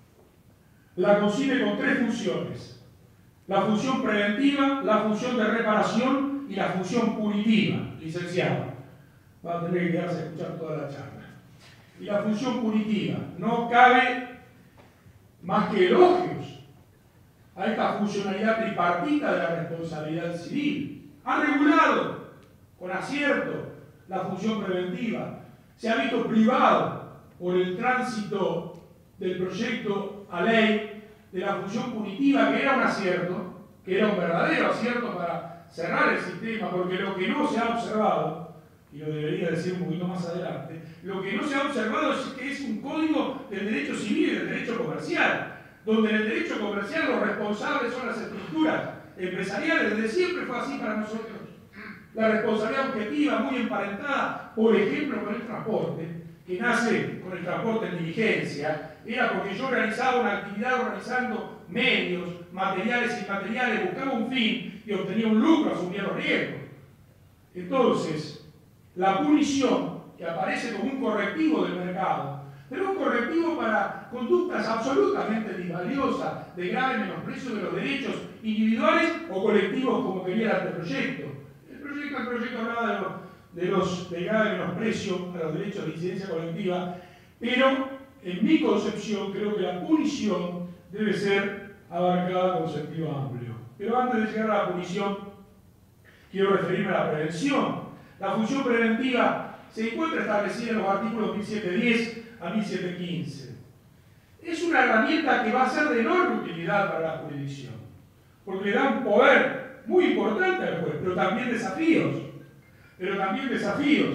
la concibe con tres funciones: la función preventiva, la función de reparación y la función punitiva. Licenciado, va a tener que quedarse a escuchar toda la charla. Y la función punitiva, no cabe más que elogios a esta funcionalidad tripartita de la responsabilidad civil. Ha regulado con acierto la función preventiva, se ha visto privado por el tránsito del proyecto a ley de la función punitiva, que era un acierto, que era un verdadero acierto para cerrar el sistema, porque lo que no se ha observado, y lo debería decir un poquito más adelante, lo que no se ha observado es que es un código del derecho civil y del derecho comercial, donde en el derecho comercial los responsables son las estructuras empresariales. Desde siempre fue así para nosotros. La responsabilidad objetiva, muy emparentada, por ejemplo, con el transporte, que nace con el transporte en diligencia, era porque yo realizaba una actividad organizando medios, materiales y inmateriales, buscaba un fin y obtenía un lucro, asumía los riesgos. Entonces, la punición, que aparece como un correctivo del mercado, pero un correctivo para conductas absolutamente disvaliosas, de grave menosprecio de los derechos individuales o colectivos, como quería el anteproyecto. El proyecto, el proyecto hablaba de los, de los de grave menosprecio a los derechos de incidencia colectiva, pero en mi concepción creo que la punición debe ser abarcada con sentido amplio. Pero antes de llegar a la punición, quiero referirme a la prevención. La función preventiva se encuentra establecida en los artículos mil setecientos diez a mil setecientos quince. Es una herramienta que va a ser de enorme utilidad para la jurisdicción, porque le da un poder muy importante al juez, pero también desafíos. Pero también desafíos.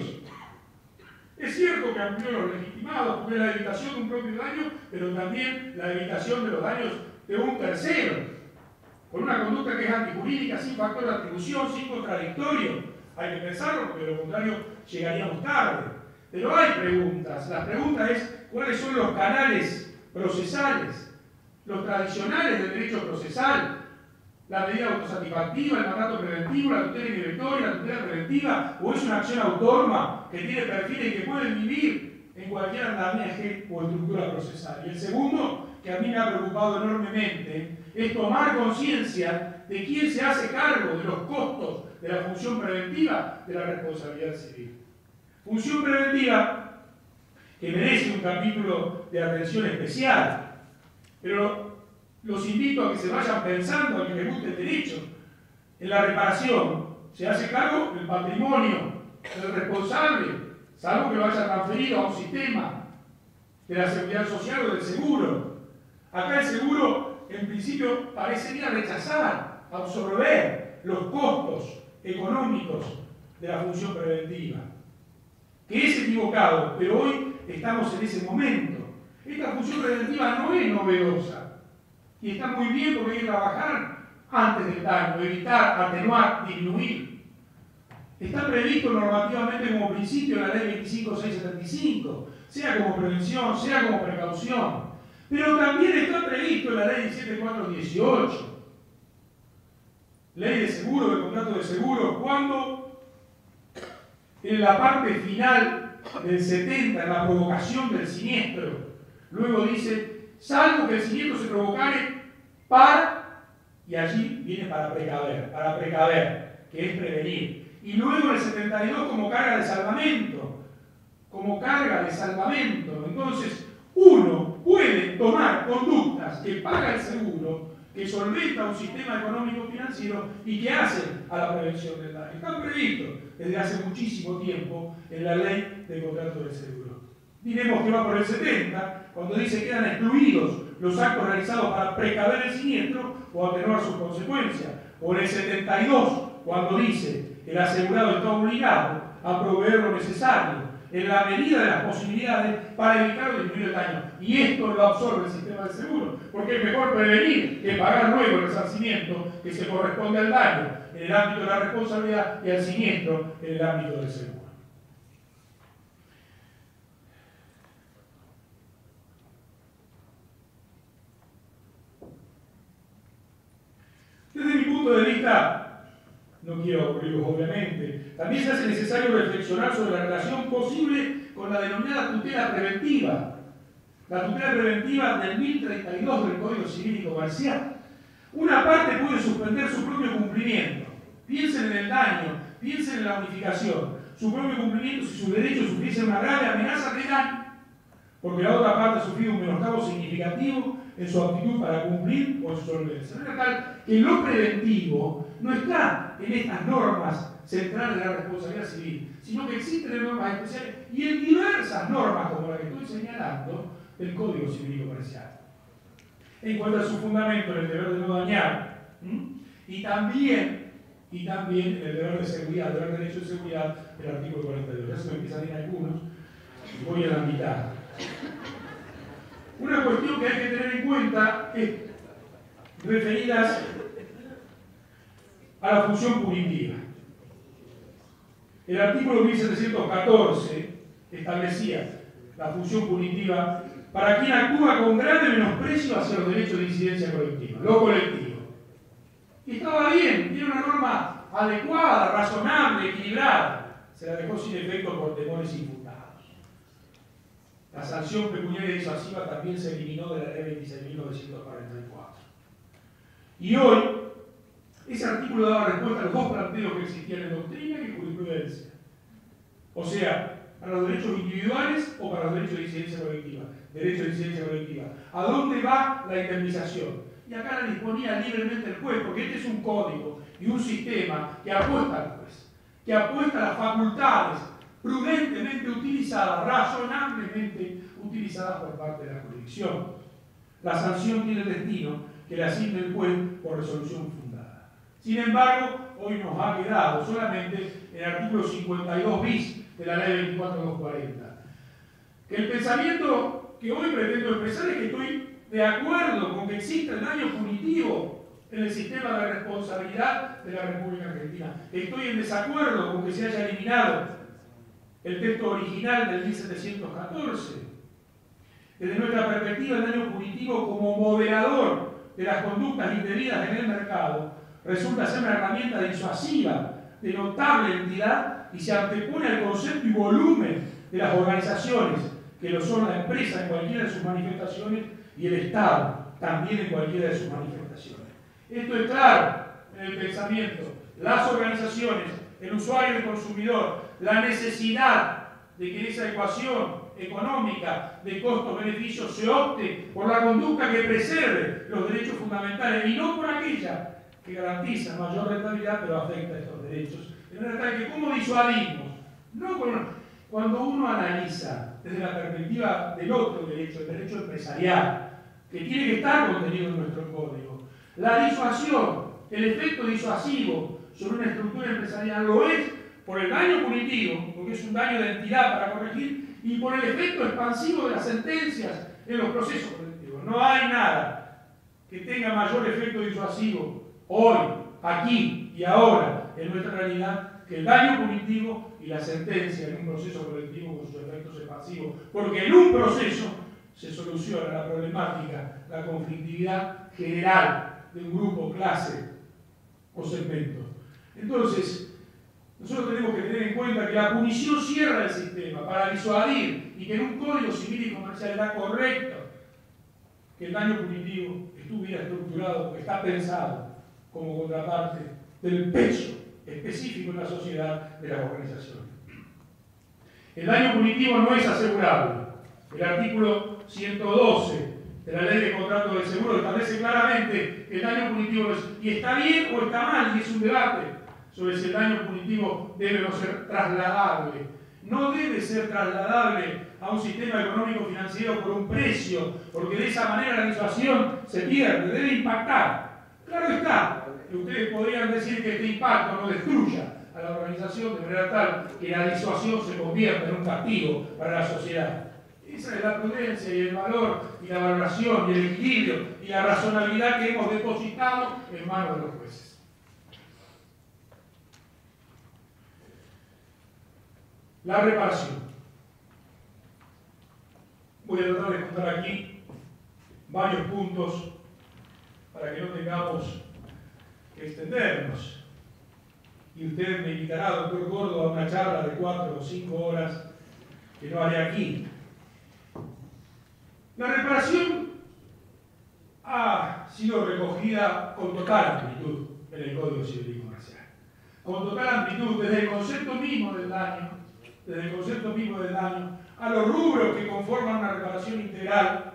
Es cierto que amplió los legitimados, porque la evitación de un propio daño, pero también la evitación de los daños de un tercero, con una conducta que es antijurídica, sin factor de atribución, sin contradictorio. Hay que pensarlo, porque de lo contrario llegaríamos tarde. Pero hay preguntas. La pregunta es, ¿cuáles son los canales procesales, los tradicionales del derecho procesal? La medida autosatisfactiva, el mandato preventivo, la tutela indirectoria, la tutela preventiva, o es una acción autónoma que tiene perfiles y que pueden vivir en cualquier andamiaje o estructura procesal. Y el segundo, que a mí me ha preocupado enormemente, es tomar conciencia de quién se hace cargo de los costos de la función preventiva de la responsabilidad civil. Función preventiva que merece un capítulo de atención especial, pero los invito a que se vayan pensando, a que les guste el derecho. En la reparación se hace cargo del patrimonio del responsable, salvo que lo haya transferido a un sistema de la seguridad social o del seguro. Acá el seguro, en principio, parecería rechazar, absorber los costos económicos de la función preventiva, que es equivocado, pero hoy estamos en ese momento. Esta función preventiva no es novedosa. Y está muy bien porque hay que trabajar antes del daño, evitar, atenuar, disminuir. Está previsto normativamente como principio en la ley veinticinco mil seiscientos setenta y cinco, sea como prevención, sea como precaución. Pero también está previsto en la ley diecisiete mil cuatrocientos dieciocho, ley de seguro, de contrato de seguro, cuando en la parte final del setenta, en la provocación del siniestro, luego dice, salvo que el siniestro se provocare para, y allí viene para precaver, para precaver, que es prevenir. Y luego en el setenta y dos como carga de salvamento, como carga de salvamento. Entonces, uno puede tomar conductas que paga el seguro, que solventa un sistema económico financiero y que hacen a la prevención del daño. Están previstos desde hace muchísimo tiempo en la ley de contrato de seguro. diremos que va por el setenta, cuando dice que quedan excluidos los actos realizados para precaver el siniestro o atenuar sus consecuencias. O en el setenta y dos, cuando dice que el asegurado está obligado a proveer lo necesario en la medida de las posibilidades para evitar o disminuir el daño. Y esto lo absorbe el sistema de seguro, porque es mejor prevenir que pagar luego el resarcimiento que se corresponde al daño en el ámbito de la responsabilidad y al siniestro en el ámbito del seguro. Desde mi punto de vista, no quiero aburrirlos obviamente, también se hace necesario reflexionar sobre la relación posible con la denominada tutela preventiva. La tutela preventiva del mil treinta y dos del Código Civil y Comercial. Una parte puede suspender su propio cumplimiento. Piensen en el daño, piensen en la unificación. Su propio cumplimiento si sus derechos sufriesen una grave amenaza de daño, porque la otra parte ha sufrido un menoscabo significativo en su actitud para cumplir con su solvencia. De manera tal que lo preventivo no está en estas normas centrales de la responsabilidad civil, sino que existen normas especiales y en diversas normas, como la que estoy señalando, del Código Civil y Comercial. Encuentra su fundamento en el deber de no dañar, ¿m? y también, y también en el deber de seguridad, el deber de derecho de seguridad del artículo cuarenta y dos. Ya se me empiezan a ir algunos, y voy a la mitad. Una cuestión que hay que tener en cuenta es referidas a la función punitiva. El artículo mil setecientos catorce establecía la función punitiva para quien actúa con grande menosprecio hacia los derechos de incidencia colectiva, lo colectivo. Y estaba bien, tiene una norma adecuada, razonable, equilibrada. Se la dejó sin efecto por temores imputados. La sanción pecuniaria disuasiva también se eliminó de la ley veintiséis mil novecientos cuarenta y cuatro. Y hoy, ese artículo daba respuesta a los dos planteos que existían en doctrina y en jurisprudencia. O sea, para los derechos individuales o para los derechos de incidencia colectiva. Derecho de incidencia colectiva. ¿A dónde va la indemnización? Y acá la disponía libremente el juez, porque este es un código y un sistema que apuesta al juez, que apuesta a las facultades prudentemente utilizadas, razonablemente utilizadas por parte de la jurisdicción. La sanción tiene el destino que le asigne el juez por resolución fundada. Sin embargo, hoy nos ha quedado solamente el artículo cincuenta y dos bis de la ley veinticuatro mil doscientos cuarenta. Que el pensamiento que hoy pretendo expresar es que estoy de acuerdo con que exista el daño punitivo en el sistema de responsabilidad de la República Argentina. Estoy en desacuerdo con que se haya eliminado el texto original del mil setecientos catorce. Desde nuestra perspectiva, el daño punitivo como moderador de las conductas indebidas en el mercado resulta ser una herramienta disuasiva de notable entidad y se antepone al concepto y volumen de las organizaciones que lo son la empresa en cualquiera de sus manifestaciones y el Estado también en cualquiera de sus manifestaciones. Esto es claro en el pensamiento. Las organizaciones, el usuario y el consumidor, la necesidad de que en esa ecuación económica de costos-beneficios se opte por la conducta que preserve los derechos fundamentales y no por aquella que garantiza mayor rentabilidad pero afecta a estos derechos. De manera tal que, ¿cómo disuadimos? No con, cuando uno analiza desde la perspectiva del otro derecho, el derecho empresarial, que tiene que estar contenido en nuestro código. La disuasión, el efecto disuasivo sobre una estructura empresarial lo es por el daño punitivo, porque es un daño de entidad para corregir, y por el efecto expansivo de las sentencias en los procesos colectivos. No hay nada que tenga mayor efecto disuasivo hoy, aquí y ahora en nuestra realidad que el daño punitivo y la sentencia en un proceso colectivo con sus efectos expansivos. Porque en un proceso se soluciona la problemática, la conflictividad general de un grupo, clase o segmento. Entonces, nosotros tenemos que tener en cuenta que la punición cierra el sistema para disuadir y que en un código civil y comercial está correcto que el daño punitivo estuviera estructurado, que está pensado como contraparte del peso específico en la sociedad de las organizaciones. El daño punitivo no es asegurable. El artículo ciento doce de la Ley de Contrato de Seguro establece claramente que el daño punitivo es, y está bien o está mal, y es un debate sobre si el daño punitivo debe o no ser trasladable. no debe ser trasladable a un sistema económico financiero por un precio, porque de esa manera la disuasión se pierde, debe impactar. Claro está, que ustedes podrían decir que este impacto no destruya a la organización de manera tal que la disuasión se convierta en un castigo para la sociedad. Esa es la prudencia y el valor y la valoración y el equilibrio y la razonabilidad que hemos depositado en manos de los jueces. La reparación. Voy a tratar de contar aquí varios puntos para que no tengamos que extendernos. Y usted me invitará, doctor Gordo, a una charla de cuatro o cinco horas que no haré aquí. La reparación ha sido recogida con total amplitud en el Código Civil y Comercial. Con total amplitud, desde el concepto mismo del daño, desde el concepto mismo del daño, a los rubros que conforman una reparación integral,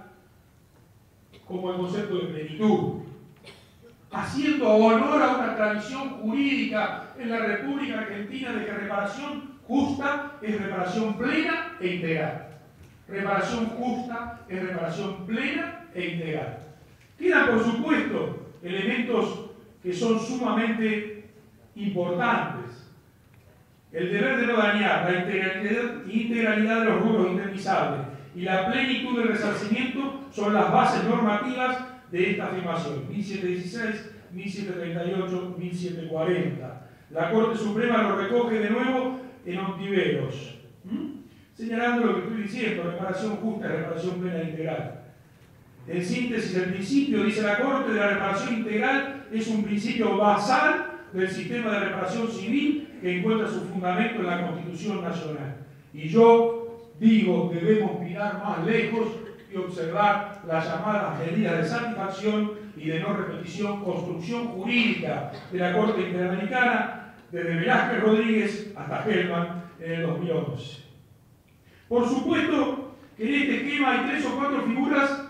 como el concepto de plenitud, haciendo honor a una tradición jurídica en la República Argentina de que reparación justa es reparación plena e integral. Reparación justa es reparación plena e integral. Quedan, por supuesto, elementos que son sumamente importantes. El deber de no dañar, la integralidad, integralidad de los rubros indemnizables y la plenitud del resarcimiento son las bases normativas de esta afirmación, mil setecientos dieciséis, mil setecientos treinta y ocho, mil setecientos cuarenta. La Corte Suprema lo recoge de nuevo en Ontiveros, ¿Mm? señalando lo que estoy diciendo: reparación justa, reparación plena e integral. En síntesis, el principio, dice la Corte, de la reparación integral es un principio basal del sistema de reparación civil que encuentra su fundamento en la Constitución Nacional. Y yo digo que debemos mirar más lejos y observar las llamadas medidas de satisfacción y de no repetición, construcción jurídica de la Corte Interamericana, desde Velázquez Rodríguez hasta Hellman en el dos mil once. Por supuesto que en este esquema hay tres o cuatro figuras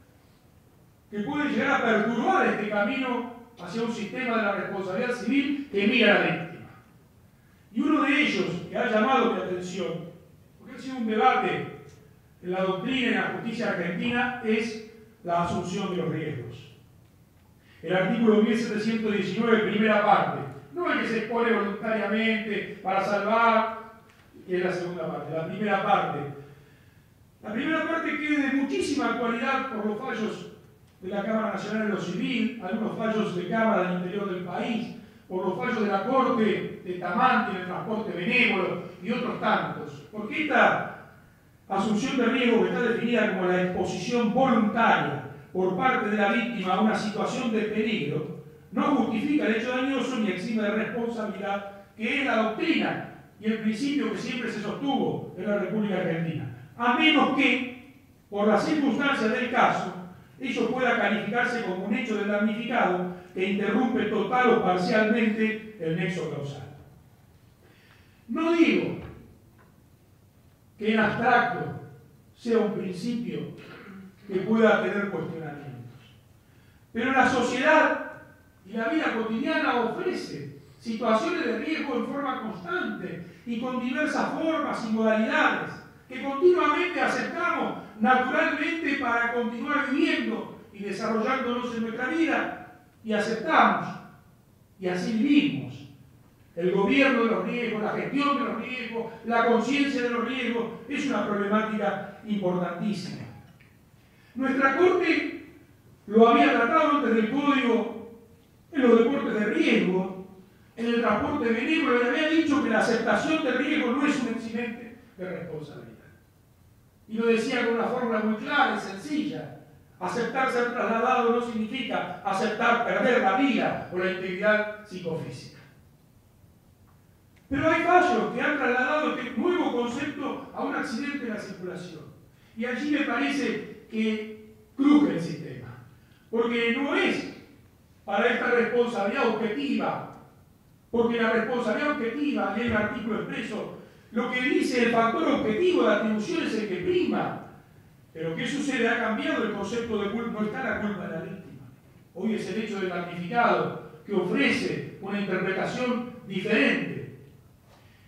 que pueden llegar a perturbar este camino hacia un sistema de la responsabilidad civil que mira a la víctima. Y uno de ellos que ha llamado mi atención, porque ha sido un debate en la doctrina y en la justicia argentina, es la asunción de los riesgos. El artículo mil setecientos diecinueve, primera parte, no el que se expone voluntariamente para salvar, que es la segunda parte, la primera parte. La primera parte que es de muchísima actualidad por los fallos de la Cámara Nacional de lo Civil, algunos fallos de Cámara del interior del país, por los fallos de la Corte de Tamanti en el transporte benévolo y otros tantos. Porque esta asunción de riesgo, que está definida como la exposición voluntaria por parte de la víctima a una situación de peligro, no justifica el hecho dañoso ni exime de responsabilidad, que es la doctrina y el principio que siempre se sostuvo en la República Argentina, a menos que, por las circunstancias del caso, ello pueda calificarse como un hecho de damnificado que interrumpe total o parcialmente el nexo causal. No digo que en abstracto sea un principio que pueda tener cuestionamientos, pero la sociedad y la vida cotidiana ofrece situaciones de riesgo en forma constante y con diversas formas y modalidades que continuamente aceptamos naturalmente para continuar viviendo y desarrollándonos en nuestra vida, y aceptamos y así vivimos. El gobierno de los riesgos, la gestión de los riesgos, la conciencia de los riesgos es una problemática importantísima. Nuestra Corte lo había tratado antes del Código en los deportes de riesgo, en el transporte benévolo, y había dicho que la aceptación del riesgo no es un eximente de responsabilidad. Y lo decía con una fórmula muy clara y sencilla. Aceptar ser trasladado no significa aceptar perder la vida o la integridad psicofísica. Pero hay fallos que han trasladado este nuevo concepto a un accidente de la circulación. Y allí me parece que cruje el sistema. Porque no es para esta responsabilidad objetiva, porque la responsabilidad objetiva, y hay un artículo expreso, lo que dice el factor objetivo de atribución es el que prima. Pero ¿qué sucede? Ha cambiado el concepto de culpa, no está la culpa de la víctima. Hoy es el hecho del damnificado que ofrece una interpretación diferente.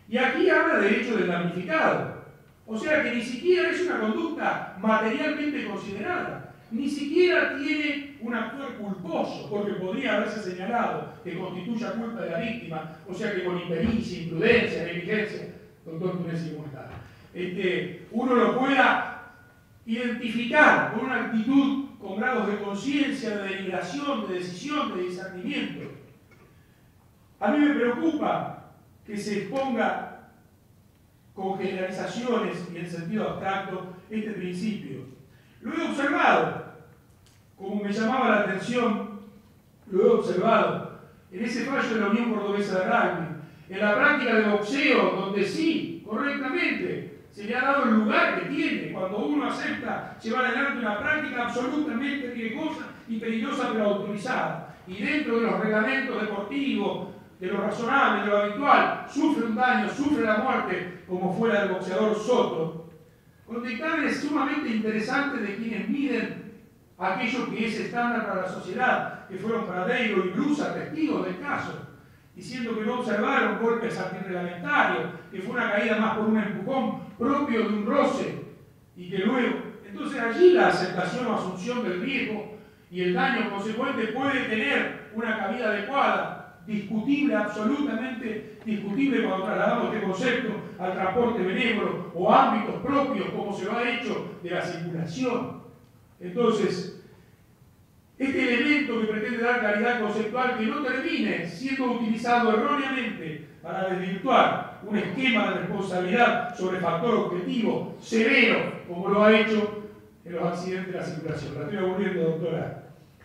Y aquí habla de derecho del damnificado. O sea que ni siquiera es una conducta materialmente considerada. Ni siquiera tiene un actuar culposo, porque podría haberse señalado que constituya culpa de la víctima, o sea que con impericia, imprudencia, negligencia, doctor Túnez, ¿cómo está? Este, uno lo pueda identificar con una actitud con grados de conciencia, de deliberación, de decisión, de discernimiento. A mí me preocupa que se exponga con generalizaciones y en sentido abstracto este principio. Lo he observado, como me llamaba la atención, lo he observado en ese fallo de la Unión Cordobesa de Rugby, en la práctica de boxeo, donde sí, correctamente, se le ha dado el lugar que tiene cuando uno acepta llevar adelante una práctica absolutamente riesgosa y peligrosa pero autorizada. Y dentro de los reglamentos deportivos, de lo razonable, de lo habitual, sufre un daño, sufre la muerte, como fuera el boxeador Soto, con dictámenes sumamente interesantes de quienes miden aquello que es estándar para la sociedad, que fueron Pradeiro y Brusa testigos del caso, diciendo que no observaron golpes antirreglamentarios, que fue una caída más por un empujón propio de un roce, y que luego, entonces allí la aceptación o asunción del riesgo y el daño consecuente puede tener una cabida adecuada, discutible, absolutamente discutible cuando trasladamos este concepto al transporte benévolo o ámbitos propios, como se lo ha hecho de la circulación. Entonces, este elemento que pretende dar claridad conceptual que no termine siendo utilizado erróneamente para desvirtuar un esquema de responsabilidad sobre factor objetivo severo, como lo ha hecho en los accidentes de la circulación. La estoy aburriendo, doctora.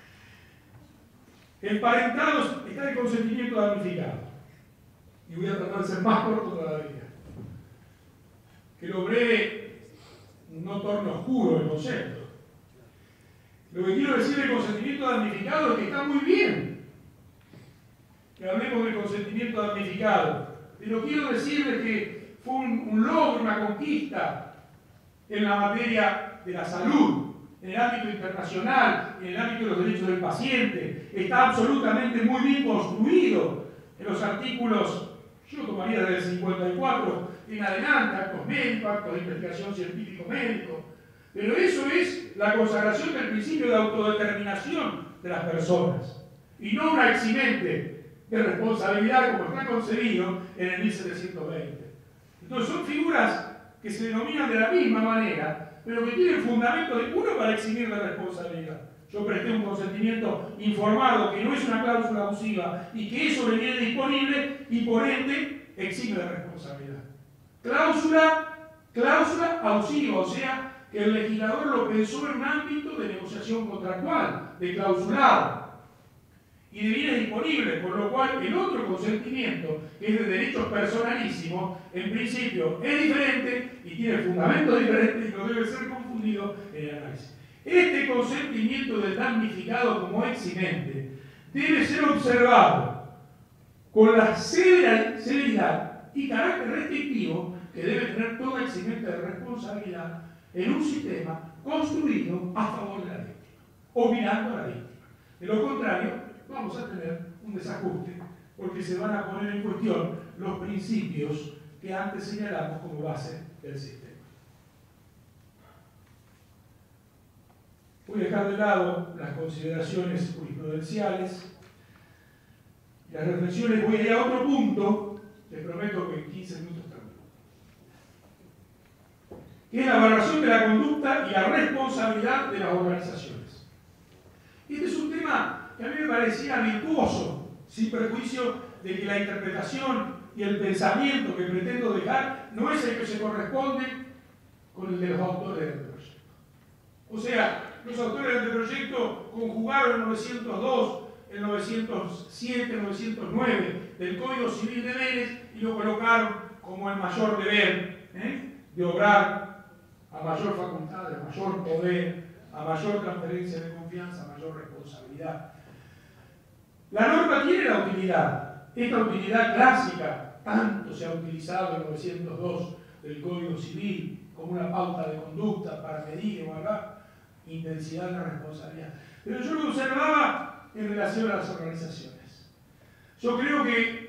Emparentados está el consentimiento damnificado. Y voy a tratar de ser más corto todavía. Que lo breve no torne oscuro el concepto. Lo que quiero decir del consentimiento damnificado es que está muy bien que hablemos del consentimiento damnificado. Pero quiero decirles que fue un, un logro, una conquista en la materia de la salud, en el ámbito internacional, en el ámbito de los derechos del paciente. Está absolutamente muy bien construido en los artículos, yo tomaría desde el cincuenta y cuatro en adelante, actos médicos, actos de investigación científico-médico. Pero eso es la consagración del principio de autodeterminación de las personas y no una eximente de responsabilidad como está concebido en el mil setecientos veinte. Entonces son figuras que se denominan de la misma manera, pero que tienen fundamento de uno para eximir de responsabilidad. Yo presté un consentimiento informado que no es una cláusula abusiva y que eso le viene disponible y por ende exime de responsabilidad. Cláusula, cláusula abusiva, o sea, que el legislador lo pensó en un ámbito de negociación contractual, de clausulado, y de bienes disponibles, por lo cual el otro consentimiento, que es de derechos personalísimos, en principio es diferente y tiene fundamentos diferentes y no debe ser confundido en el análisis. Este consentimiento del damnificado como eximente debe ser observado con la celeridad y carácter restrictivo que debe tener toda eximente de responsabilidad en un sistema construido a favor de la víctima, obligando a la víctima. De lo contrario, vamos a tener un desajuste, porque se van a poner en cuestión los principios que antes señalamos como base del sistema. Voy a dejar de lado las consideraciones jurisprudenciales y las reflexiones. Voy a ir a otro punto, les prometo que en quince minutos termino, que es la valoración de la conducta y la responsabilidad de las organizaciones. Este es un tema que a mí me parecía virtuoso, sin perjuicio de que la interpretación y el pensamiento que pretendo dejar no es el que se corresponde con el de los autores del proyecto. O sea, los autores del proyecto conjugaron el novecientos dos, el novecientos siete, el novecientos nueve del Código Civil de Deberes y lo colocaron como el mayor deber, ¿eh? de obrar a mayor facultad, a mayor poder, a mayor transferencia de confianza, a mayor responsabilidad. La norma tiene la utilidad, esta utilidad clásica, tanto se ha utilizado en el novecientos dos del Código Civil como una pauta de conducta para medir o evaluar intensidad de la responsabilidad. Pero yo lo observaba en relación a las organizaciones. Yo creo que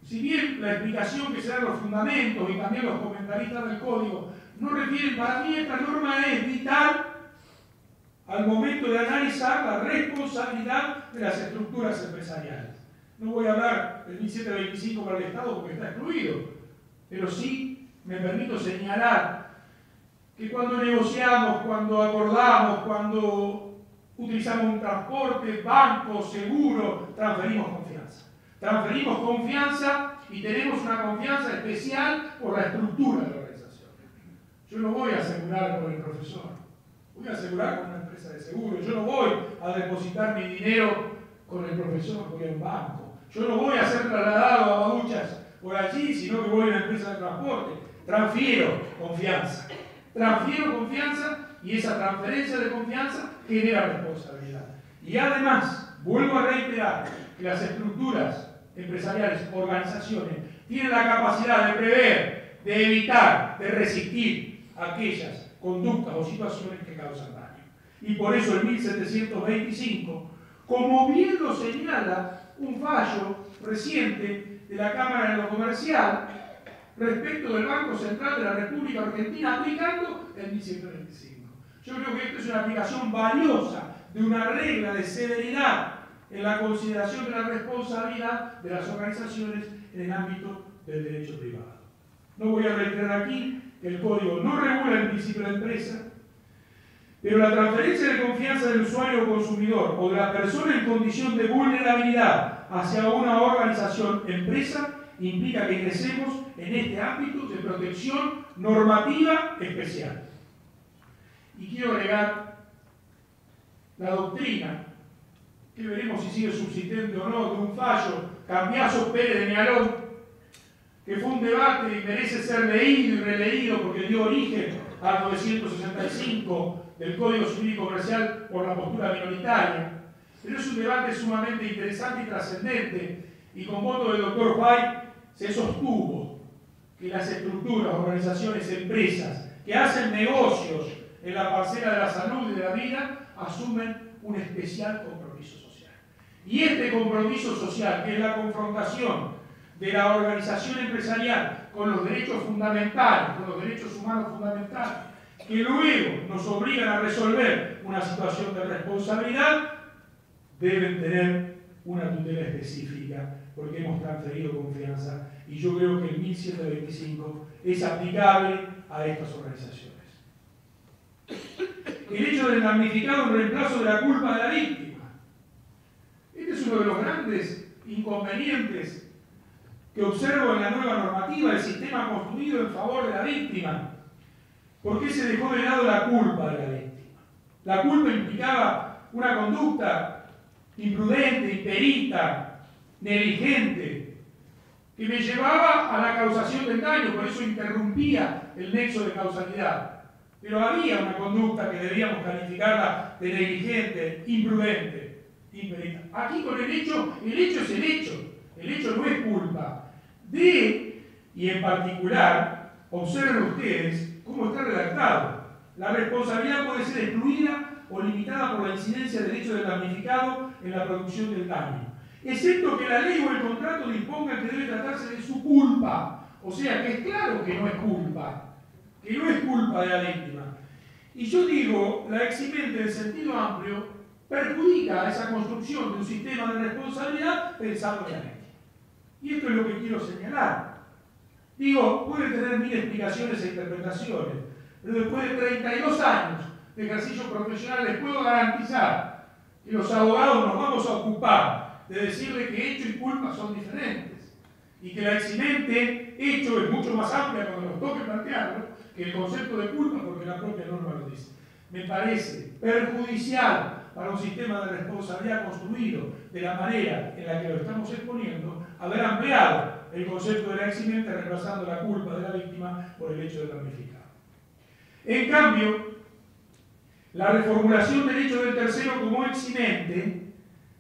si bien la explicación que se da en los fundamentos y también los comentaristas del código no refieren, para mí esta norma es vital al momento de analizar la responsabilidad de las estructuras empresariales. No voy a hablar del mil setecientos veinticinco para el Estado porque está excluido, pero sí me permito señalar que cuando negociamos, cuando acordamos, cuando utilizamos un transporte, banco, seguro, transferimos confianza. Transferimos confianza y tenemos una confianza especial por la estructura de la organización. Yo no voy a asegurar por el profesor, voy a asegurar con una empresa de seguro. Yo no voy a depositar mi dinero con el profesor, voy a un banco. Yo no voy a ser trasladado a Baduchas por allí, sino que voy a una empresa de transporte. Transfiero confianza. Transfiero confianza y esa transferencia de confianza genera responsabilidad. Y además, vuelvo a reiterar que las estructuras empresariales, organizaciones, tienen la capacidad de prever, de evitar, de resistir aquellas conductas o situaciones que causan daño. Y por eso el mil setecientos veinticinco, como bien lo señala un fallo reciente de la Cámara de lo Comercial respecto del Banco Central de la República Argentina aplicando el mil ciento veinticinco. Yo creo que esto es una aplicación valiosa de una regla de severidad en la consideración de la responsabilidad de las organizaciones en el ámbito del derecho privado. No voy a reiterar aquí que el Código no regula el principio de la empresa, pero la transferencia de confianza del usuario o consumidor o de la persona en condición de vulnerabilidad hacia una organización empresa implica que ingresemos en este ámbito de protección normativa especial. Y quiero agregar la doctrina, que veremos si sigue subsistente o no, de un fallo, Cambiaso Pérez de Nealón, que fue un debate y merece ser leído y releído porque dio origen al novecientos sesenta y cinco del Código Civil y Comercial por la postura minoritaria. Pero es un debate sumamente interesante y trascendente, y con voto del doctor Fay se sostuvo que las estructuras, organizaciones, empresas que hacen negocios en la parcela de la salud y de la vida asumen un especial compromiso social. Y este compromiso social, que es la confrontación de la organización empresarial con los derechos fundamentales, con los derechos humanos fundamentales, que luego nos obligan a resolver una situación de responsabilidad, deben tener una tutela específica, porque hemos transferido confianza, y yo creo que el mil ciento veinticinco es aplicable a estas organizaciones. El hecho del damnificado en reemplazo de la culpa de la víctima. Este es uno de los grandes inconvenientes que observo en la nueva normativa, el sistema construido en favor de la víctima. ¿Por qué se dejó de lado la culpa de la víctima? La culpa implicaba una conducta imprudente, imperita, negligente, que me llevaba a la causación del daño, por eso interrumpía el nexo de causalidad. Pero había una conducta que debíamos calificarla de negligente, imprudente, imperita. Aquí con el hecho, el hecho es el hecho, el hecho no es culpa. De, y en particular, observen ustedes cómo está redactado. La responsabilidad puede ser excluida o limitada por la incidencia del hecho del damnificado en la producción del daño, excepto que la ley o el contrato disponga que debe tratarse de su culpa. O sea, que es claro que no es culpa, que no es culpa de la víctima. Y yo digo, la eximente en sentido amplio perjudica a esa construcción de un sistema de responsabilidad pensando en la víctima. Y esto es lo que quiero señalar. Digo, puede tener mil explicaciones e interpretaciones, pero después de treinta y dos años de ejercicio profesional les puedo garantizar que los abogados nos vamos a ocupar de decirle que hecho y culpa son diferentes, y que la eximente hecho es mucho más amplia cuando nos toque plantearlo que el concepto de culpa, porque la propia norma lo dice. Me parece perjudicial para un sistema de responsabilidad construido de la manera en la que lo estamos exponiendo haber ampliado el concepto de la eximente reemplazando la culpa de la víctima por el hecho del damnificado. En cambio, la reformulación del hecho del tercero como eximente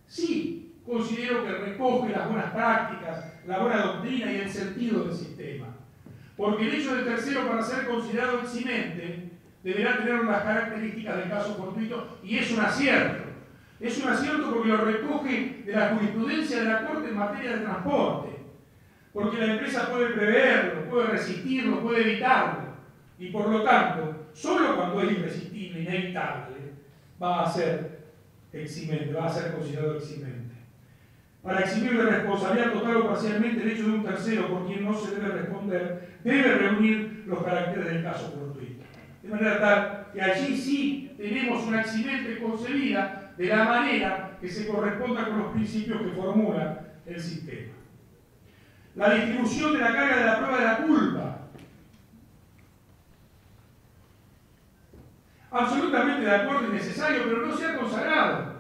sí considero que recoge las buenas prácticas, la buena doctrina y el sentido del sistema. Porque el hecho del tercero, para ser considerado eximente, deberá tener unas características del caso fortuito, y es un acierto. Es un acierto porque lo recoge de la jurisprudencia de la Corte en materia de transporte. porque la empresa puede preverlo, puede resistirlo, puede evitarlo, y por lo tanto, solo cuando es irresistible, inevitable, va a ser eximente, va a ser considerado eximente. Para eximir de responsabilidad total o parcialmente el hecho de un tercero por quien no se debe responder, debe reunir los caracteres del caso fortuito. De manera tal que allí sí tenemos una eximente concebida de la manera que se corresponda con los principios que formula el sistema. La distribución de la carga de la prueba de la culpa. Absolutamente de acuerdo y necesario, pero no se ha consagrado.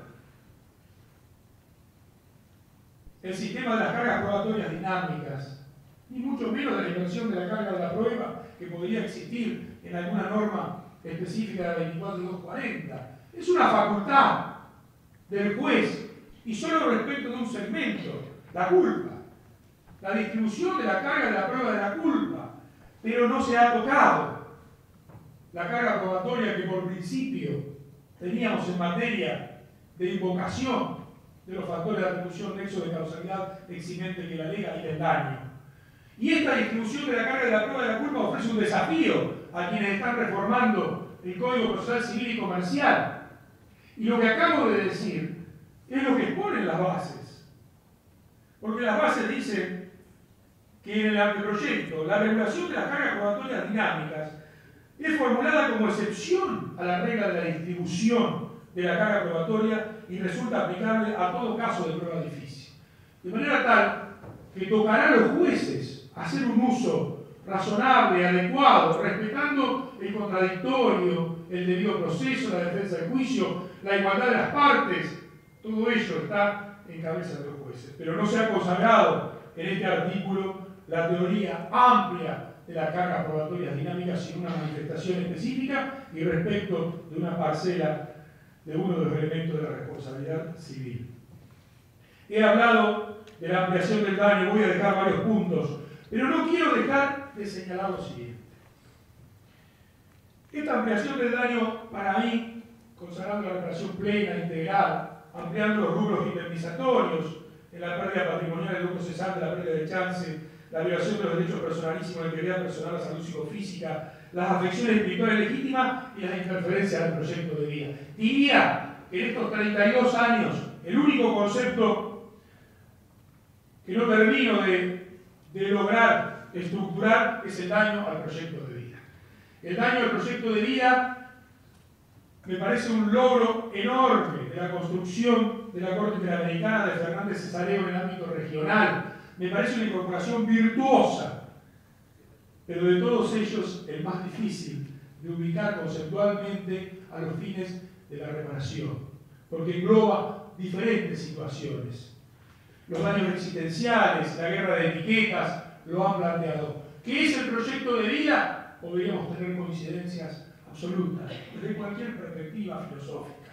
El sistema de las cargas probatorias dinámicas, ni mucho menos de la inversión de la carga de la prueba que podría existir en alguna norma específica de la veinticuatro mil doscientos cuarenta. Es una facultad del juez y solo respecto de un segmento, la culpa. La distribución de la carga de la prueba de la culpa, pero no se ha tocado la carga probatoria que por principio teníamos en materia de invocación de los factores de atribución, nexo de causalidad eximente que la ley y el daño. Y esta distribución de la carga de la prueba de la culpa ofrece un desafío a quienes están reformando el Código Procesal Civil y Comercial. Y lo que acabo de decir es lo que exponen las bases. Porque las bases dicen que en el anteproyecto la regulación de las cargas probatorias dinámicas es formulada como excepción a la regla de la distribución de la carga probatoria y resulta aplicable a todo caso de prueba difícil. De manera tal que tocará a los jueces hacer un uso razonable, adecuado, respetando el contradictorio, el debido proceso, la defensa del juicio, la igualdad de las partes. Todo ello está en cabeza de los jueces. Pero no se ha consagrado en este artículo la teoría amplia de las cargas probatorias dinámicas sin una manifestación específica y respecto de una parcela de uno de los elementos de la responsabilidad civil. He hablado de la ampliación del daño, voy a dejar varios puntos, pero no quiero dejar de señalar lo siguiente. Esta ampliación del daño, para mí, consagrando la reparación plena, integral, ampliando los rubros indemnizatorios, en la pérdida patrimonial, el lucro cesante, la pérdida de chance, la violación de los derechos personalísimos, la integridad personal, la salud psicofísica, las afecciones espirituales legítimas y las interferencias del proyecto de vida. Diría que en estos treinta y dos años, el único concepto que no termino de, de lograr estructurar es el daño al proyecto de vida. El daño al proyecto de vida me parece un logro enorme de la construcción de la Corte Interamericana de Fernández Cesareo en el ámbito regional. Me parece una incorporación virtuosa, pero de todos ellos el más difícil de ubicar conceptualmente a los fines de la reparación, porque engloba diferentes situaciones. Los daños existenciales, la guerra de etiquetas, lo han planteado. ¿Qué es el proyecto de vida? Podríamos tener coincidencias absolutas, desde cualquier perspectiva filosófica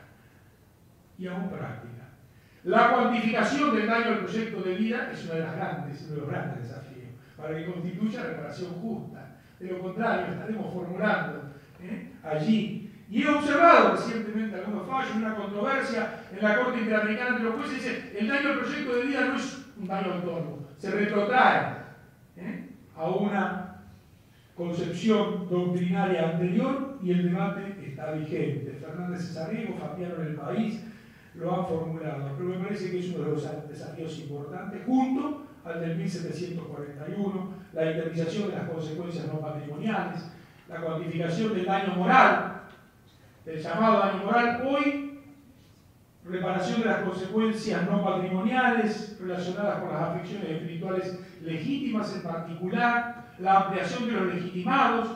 y aún práctica. La cuantificación del daño al proyecto de vida es uno de, las grandes, uno de los grandes desafíos para que constituya reparación justa. De lo contrario, estaremos formulando ¿eh? allí. Y he observado recientemente algunos fallos, una controversia en la Corte Interamericana entre los jueces, dice el daño al proyecto de vida no es un daño autónomo, se retrotrae ¿eh? a una concepción doctrinaria anterior y el debate está vigente. Fernández Cesareo, Fabiano en el País, lo han formulado, pero me parece que es uno de los desafíos importantes, junto al del mil setecientos cuarenta y uno, la indemnización de las consecuencias no patrimoniales, la cuantificación del daño moral, del llamado daño moral, hoy, reparación de las consecuencias no patrimoniales relacionadas con las afecciones espirituales legítimas en particular, la ampliación de los legitimados.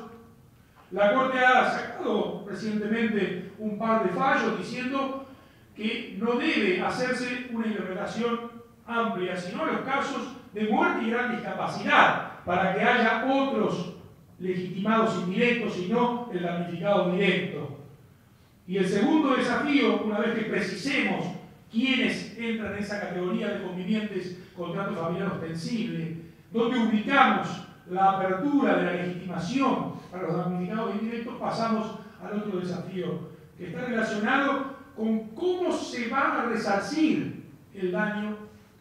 La Corte ha sacado recientemente un par de fallos diciendo que no debe hacerse una interpretación amplia, sino en los casos de muerte y gran discapacidad, para que haya otros legitimados indirectos y no el damnificado directo. Y el segundo desafío, una vez que precisemos quiénes entran en esa categoría de convivientes con trato familiar ostensible, donde ubicamos la apertura de la legitimación para los damnificados indirectos, pasamos al otro desafío, que está relacionado con cómo se va a resarcir el daño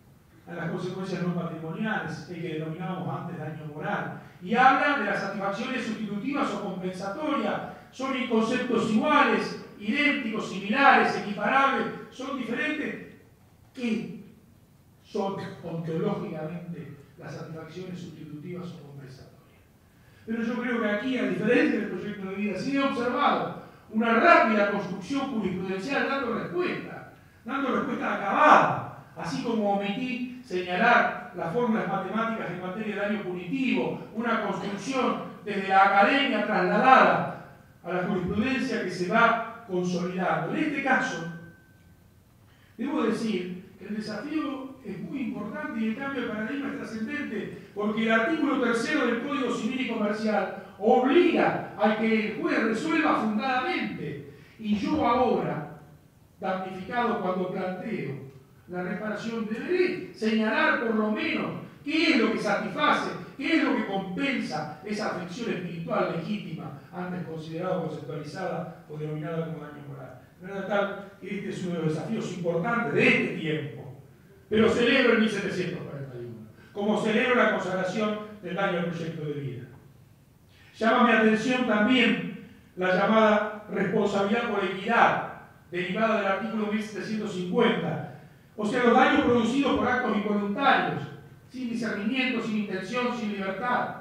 a las consecuencias no patrimoniales, el que denominábamos antes daño moral, y habla de las satisfacciones sustitutivas o compensatorias. Son conceptos iguales, idénticos, similares, equiparables, son diferentes. ¿Qué son ontológicamente las satisfacciones sustitutivas o compensatorias? Pero yo creo que aquí, a diferencia del proyecto de vida, sí he observado una rápida construcción jurisprudencial dando respuesta, dando respuesta acabada, así como omití señalar las fórmulas matemáticas en materia de daño punitivo, una construcción desde la academia trasladada a la jurisprudencia que se va consolidando. En este caso, debo decir que el desafío es muy importante y el cambio de paradigma es trascendente, porque el artículo tercero del Código Civil y Comercial obliga a que el juez resuelva fundadamente. Y yo ahora, damnificado cuando planteo la reparación, deberé señalar por lo menos qué es lo que satisface, qué es lo que compensa esa afección espiritual legítima, antes considerada, conceptualizada o denominada como daño moral. De manera tal que este es uno de los desafíos importantes de este tiempo. Pero celebro el mil setecientos cuarenta y uno, como celebro la consagración del daño al proyecto de vida. Llama mi atención también la llamada responsabilidad por equidad, derivada del artículo mil setecientos cincuenta. O sea, los daños producidos por actos involuntarios, sin discernimiento, sin intención, sin libertad.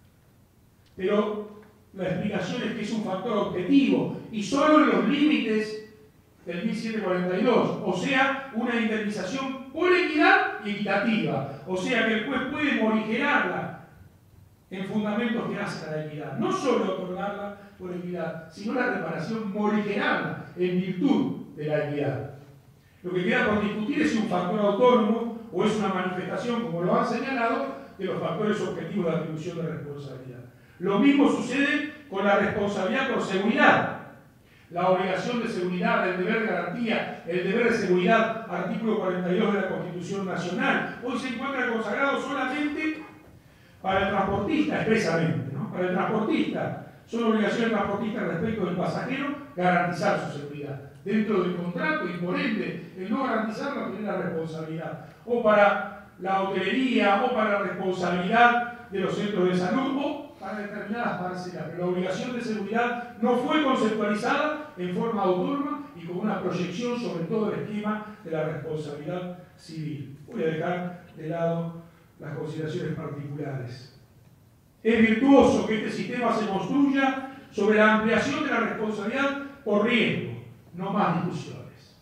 Pero la explicación es que es un factor objetivo y solo en los límites del mil setecientos cuarenta y dos, o sea, una indemnización por equidad y equitativa, o sea que el juez puede morigerarla en fundamentos que hacen a la equidad, no solo otorgarla por equidad, sino la reparación morigerarla en virtud de la equidad. Lo que queda por discutir es si un factor autónomo o es una manifestación, como lo han señalado, de los factores objetivos de atribución de responsabilidad. Lo mismo sucede con la responsabilidad por seguridad. La obligación de seguridad, el deber de garantía, el deber de seguridad, artículo cuarenta y dos de la Constitución Nacional, hoy se encuentra consagrado solamente para el transportista, expresamente, ¿no? Para el transportista. Son obligaciones del transportista respecto del pasajero garantizar su seguridad dentro del contrato y por ende el no garantizarlo tiene la responsabilidad. O para la hotelería o para la responsabilidad de los centros de salud o para determinadas parcelas. Pero la obligación de seguridad no fue conceptualizada en forma autónoma y con una proyección sobre todo el esquema de la responsabilidad civil. Voy a dejar de lado las consideraciones particulares. Es virtuoso que este sistema se construya sobre la ampliación de la responsabilidad por riesgo, no más discusiones.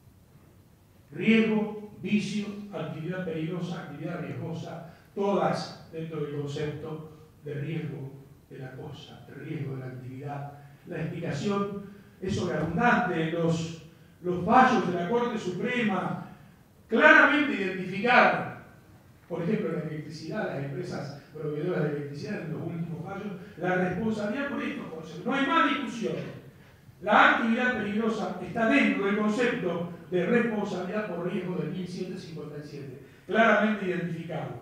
Riesgo, vicio, actividad peligrosa, actividad riesgosa, todas dentro del concepto de riesgo de la cosa, de riesgo de la actividad. La explicación es sobreabundante. Los, los fallos de la Corte Suprema claramente identificaron, por ejemplo, la electricidad, las empresas proveedoras de electricidad en los últimos fallos, la responsabilidad por estos conceptos. No hay más discusión. La actividad peligrosa está dentro del concepto de responsabilidad por riesgo del mil setecientos cincuenta y siete, claramente identificado.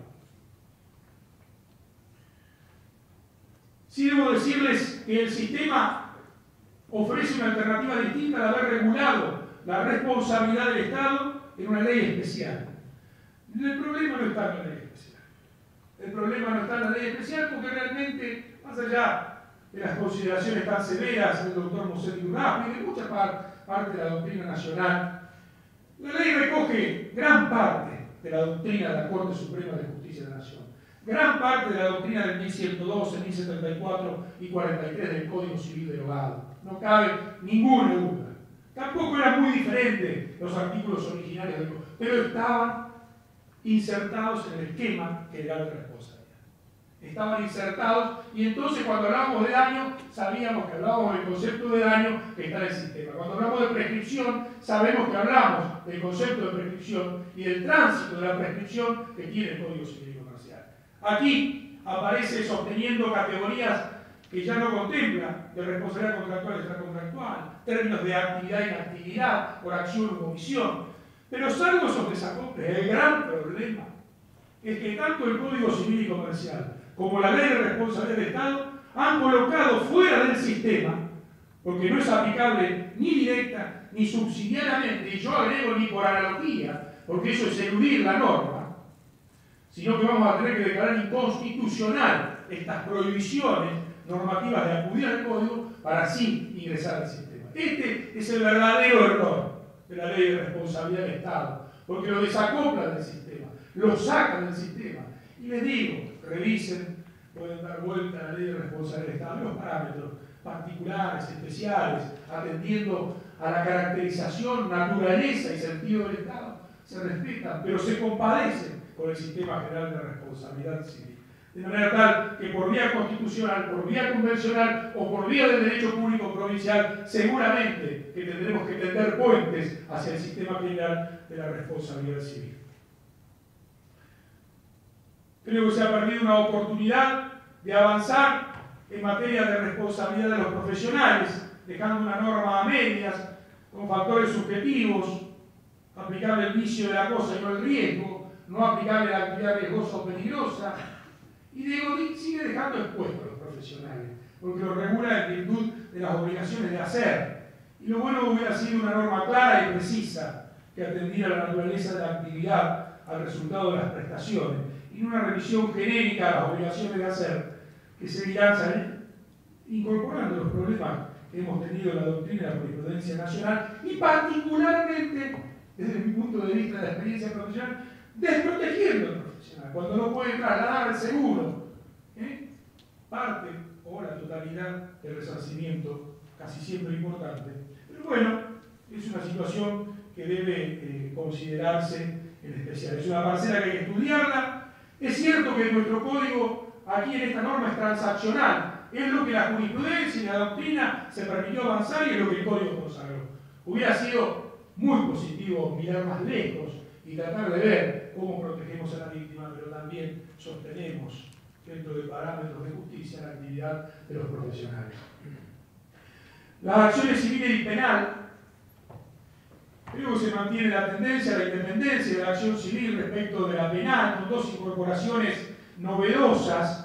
Sí debo decirles que el sistema ofrece una alternativa distinta al haber regulado la responsabilidad del Estado en una ley especial. El problema no está en la ley especial. El problema no está en la ley especial porque realmente, más allá de las consideraciones tan severas del doctor Moset Urraspe y de mucha par, parte de la doctrina nacional, la ley recoge gran parte de la doctrina de la Corte Suprema de Justicia de la Nación, gran parte de la doctrina del mil ciento doce, mil setenta y cuatro y cuarenta y tres del Código Civil derogado. No cabe ninguna duda. Tampoco eran muy diferentes los artículos originarios del Código, pero estaban insertados en el esquema general de responsabilidad. Estaban insertados y entonces cuando hablábamos de daño sabíamos que hablábamos del concepto de daño que está en el sistema. Cuando hablamos de prescripción sabemos que hablamos del concepto de prescripción y del tránsito de la prescripción que tiene el Código Civil y Comercial. Aquí aparece sosteniendo categorías que ya no contemplan de responsabilidad contractual y extracontractual, términos de actividad e inactividad, por acción o omisión. Pero salvo esos desacoples, el gran problema es que tanto el Código Civil y Comercial como la Ley de Responsabilidad del Estado han colocado fuera del sistema, porque no es aplicable ni directa ni subsidiariamente, y yo agrego ni por analogía, porque eso es eludir la norma, sino que vamos a tener que declarar inconstitucional estas prohibiciones normativas de acudir al código para así ingresar al sistema. Este es el verdadero error de la ley de responsabilidad del Estado, porque lo desacopla del sistema, lo saca del sistema. Y les digo, revisen, pueden dar vuelta a la ley de responsabilidad del Estado, los parámetros particulares, especiales, atendiendo a la caracterización, naturaleza y sentido del Estado, se respetan, pero se compadecen con el sistema general de responsabilidad civil. De manera tal que por vía constitucional, por vía convencional o por vía del derecho público provincial, seguramente que tendremos que tender puentes hacia el sistema general de la responsabilidad civil. Creo que se ha perdido una oportunidad de avanzar en materia de responsabilidad de los profesionales, dejando una norma a medias, con factores subjetivos, aplicable el vicio de la cosa y no el riesgo, no aplicable la actividad riesgosa o peligrosa, y digo, sigue dejando expuestos a los profesionales, porque lo regula en virtud de las obligaciones de hacer. Y lo bueno hubiera sido una norma clara y precisa que atendiera la naturaleza de la actividad al resultado de las prestaciones, y no una revisión genérica a las obligaciones de hacer, que seguirán incorporando los problemas que hemos tenido en la doctrina de la jurisprudencia nacional y particularmente, desde mi punto de vista de la experiencia profesional, desprotegiendo al profesional, cuando no puede trasladar el seguro, ¿eh? parte o la totalidad del resarcimiento, casi siempre importante. Pero bueno, es una situación que debe eh, considerarse en especial. Es una parcela que hay que estudiarla. Es cierto que nuestro código, aquí en esta norma, es transaccional. Es lo que la jurisprudencia y la doctrina se permitió avanzar y es lo que el código consagró. Hubiera sido muy positivo mirar más lejos y tratar de ver cómo protegemos a la víctima, pero también sostenemos dentro de parámetros de justicia la actividad de los profesionales. Las acciones civiles y penal, creo que se mantiene la tendencia a la independencia de la acción civil respecto de la penal, con dos incorporaciones novedosas,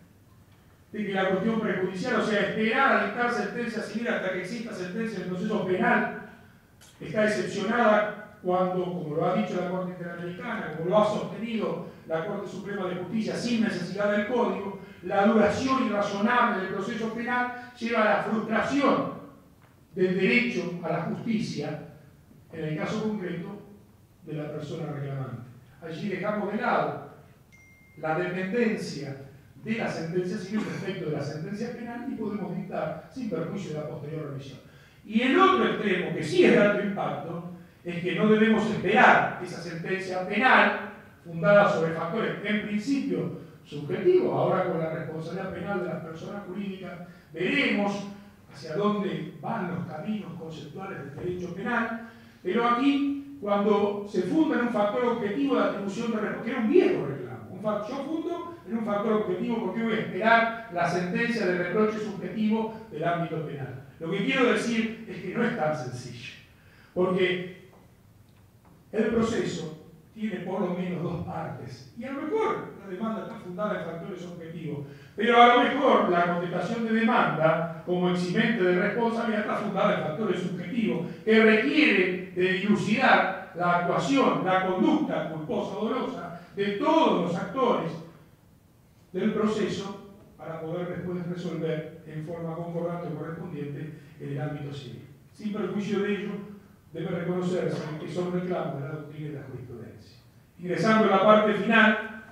de que la cuestión prejudicial, o sea, esperar a dictar sentencia civil hasta que exista sentencia en el proceso penal, está excepcionada cuando, como lo ha dicho la Corte Interamericana, como lo ha sostenido la Corte Suprema de Justicia sin necesidad del Código, la duración irrazonable del proceso penal lleva a la frustración del derecho a la justicia, en el caso concreto de la persona reclamante. Allí dejamos de lado la dependencia de la sentencia civil respecto de la sentencia penal y podemos dictar sin perjuicio de la posterior revisión. Y el otro extremo, que sí es de alto impacto, es que no debemos esperar esa sentencia penal fundada sobre factores en principio subjetivos. Ahora con la responsabilidad penal de las personas jurídicas veremos hacia dónde van los caminos conceptuales del derecho penal, pero aquí cuando se funda en un factor objetivo de atribución de responsabilidad, que era un viejo reclamo, un factor, yo fundo en un factor objetivo porque voy a esperar la sentencia de reproche subjetivo del ámbito penal. Lo que quiero decir es que no es tan sencillo, porque el proceso tiene por lo menos dos partes, y a lo mejor la demanda está fundada en factores objetivos, pero a lo mejor la contestación de demanda como eximente de responsabilidad está fundada en factores subjetivos, que requiere de dilucidar la actuación, la conducta culposa o dolosa de todos los actores del proceso para poder después resolver en forma concordante o correspondiente en el ámbito civil. Sin perjuicio de ello, debe reconocerse que son reclamos de la doctrina y la jurisprudencia. Ingresando a la parte final,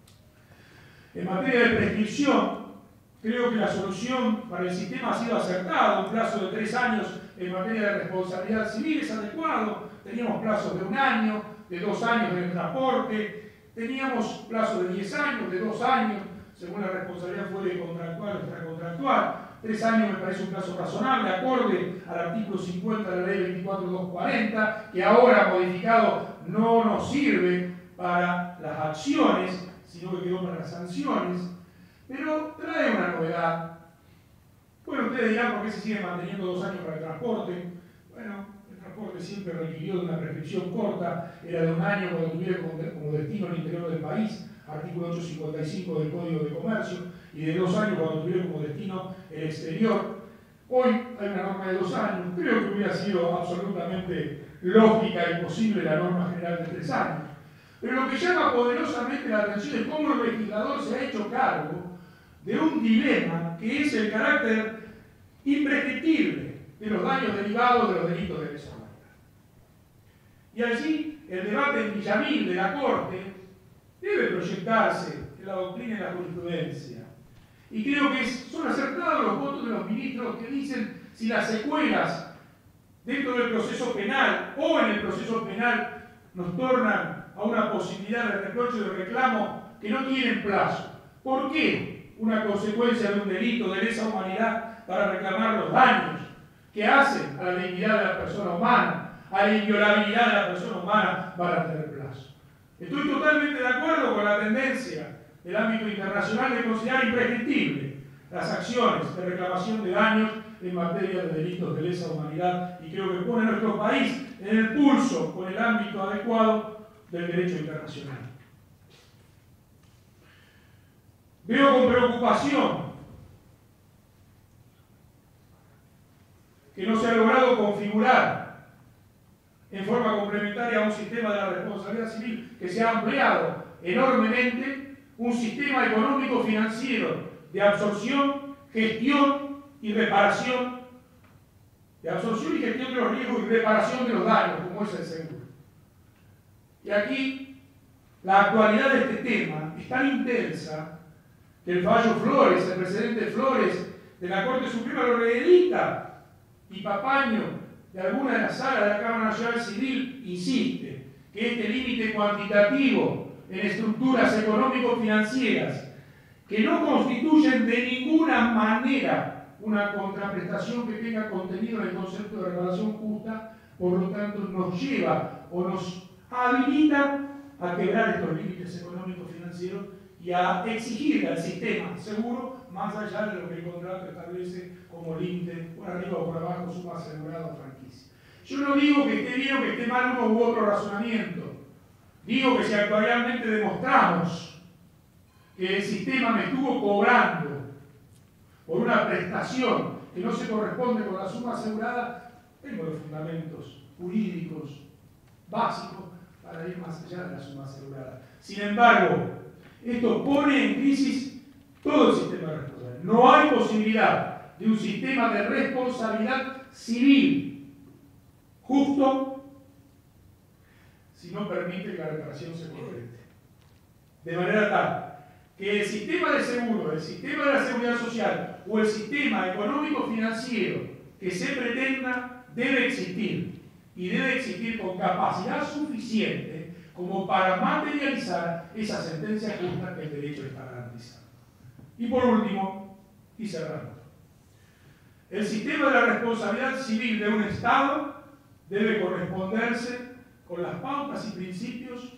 en materia de prescripción, creo que la solución para el sistema ha sido acertada. Un plazo de tres años en materia de responsabilidad civil es adecuado. Teníamos plazos de un año, de dos años en el transporte, teníamos plazos de diez años, de dos años, según la responsabilidad fuere contractual o extracontractual. Tres años me parece un plazo razonable, acorde al artículo cincuenta de la ley veinticuatro mil doscientos cuarenta, que ahora modificado no nos sirve para las acciones, sino que quedó para las sanciones, pero trae una novedad. Bueno, ustedes dirán por qué se sigue manteniendo dos años para el transporte. Bueno, el transporte siempre requirió de una prescripción corta, era de un año cuando tuviera como destino el interior del país, artículo ochocientos cincuenta y cinco del Código de Comercio, y de dos años cuando tuviera como destino el exterior. Hoy hay una norma de dos años, creo que hubiera sido absolutamente lógica y posible la norma general de tres años. Pero lo que llama poderosamente la atención es cómo el legislador se ha hecho cargo de un dilema que es el carácter imprescriptible de los daños derivados de los delitos de lesa humanidad. Y allí el debate en Villamil de la Corte debe proyectarse en la doctrina y en la jurisprudencia. Y creo que son acertados los votos de los ministros que dicen si las secuelas dentro del proceso penal o en el proceso penal nos tornan a una posibilidad de reproche de reclamo que no tienen plazo. ¿Por qué una consecuencia de un delito de lesa humanidad para reclamar los daños que hacen a la dignidad de la persona humana, a la inviolabilidad de la persona humana, van a tener plazo? Estoy totalmente de acuerdo con la tendencia del ámbito internacional de considerar imprescriptible las acciones de reclamación de daños en materia de delitos de lesa humanidad, y creo que pone a nuestro país en el pulso con el ámbito adecuado del derecho internacional. Veo con preocupación que no se ha logrado configurar en forma complementaria a un sistema de la responsabilidad civil que se ha ampliado enormemente, un sistema económico financiero de absorción, gestión y reparación, de absorción y gestión de los riesgos y reparación de los daños, como es el seguro. Y aquí la actualidad de este tema es tan intensa que el fallo Flores, el precedente Flores de la Corte Suprema lo reedita, y Papaño de alguna de las salas de la Cámara Nacional Civil insiste que este límite cuantitativo en estructuras económico-financieras que no constituyen de ninguna manera una contraprestación que tenga contenido en el concepto de reparación justa, por lo tanto nos lleva o nos habilita a quebrar estos límites económicos financieros y a exigir al sistema seguro más allá de lo que el contrato establece como límite, por arriba o por abajo, suma asegurada o franquicia. Yo no digo que esté bien o que esté mal uno u otro razonamiento. Digo que si actualmente demostramos que el sistema me estuvo cobrando por una prestación que no se corresponde con la suma asegurada, tengo los fundamentos jurídicos básicos para ir más allá de la suma asegurada. Sin embargo, esto pone en crisis todo el sistema de responsabilidad. No hay posibilidad de un sistema de responsabilidad civil justo si no permite que la reparación se concrete. De manera tal que el sistema de seguro, el sistema de la seguridad social o el sistema económico-financiero que se pretenda debe existir, y debe existir con capacidad suficiente como para materializar esa sentencia justa que el derecho está garantizando. Y por último, y cerrando, el sistema de la responsabilidad civil de un Estado debe corresponderse con las pautas y principios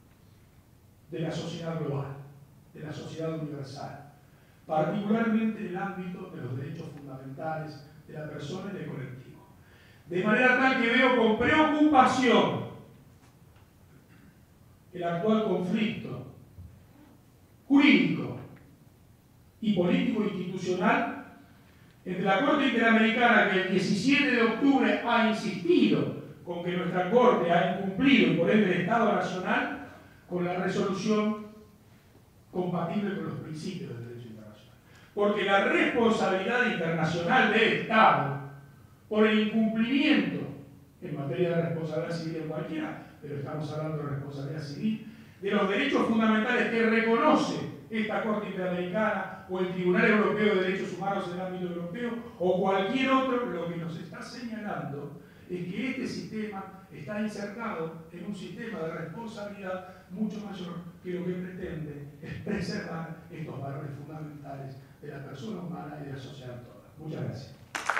de la sociedad global, de la sociedad universal, particularmente en el ámbito de los derechos fundamentales de la persona y del colectivo. De manera tal que veo con preocupación el actual conflicto jurídico y político-institucional entre la Corte Interamericana, que el diecisiete de octubre ha insistido con que nuestra Corte ha incumplido, y por ende el Estado Nacional, con la resolución compatible con los principios del derecho internacional. Porque la responsabilidad internacional del Estado por el incumplimiento en materia de responsabilidad civil en cualquiera, pero estamos hablando de responsabilidad civil, de los derechos fundamentales que reconoce esta Corte Interamericana o el Tribunal Europeo de Derechos Humanos en el ámbito europeo o cualquier otro, lo que nos está señalando es que este sistema está insertado en un sistema de responsabilidad mucho mayor que lo que pretende es preservar estos valores fundamentales de la persona humana y de la sociedad toda. Muchas gracias.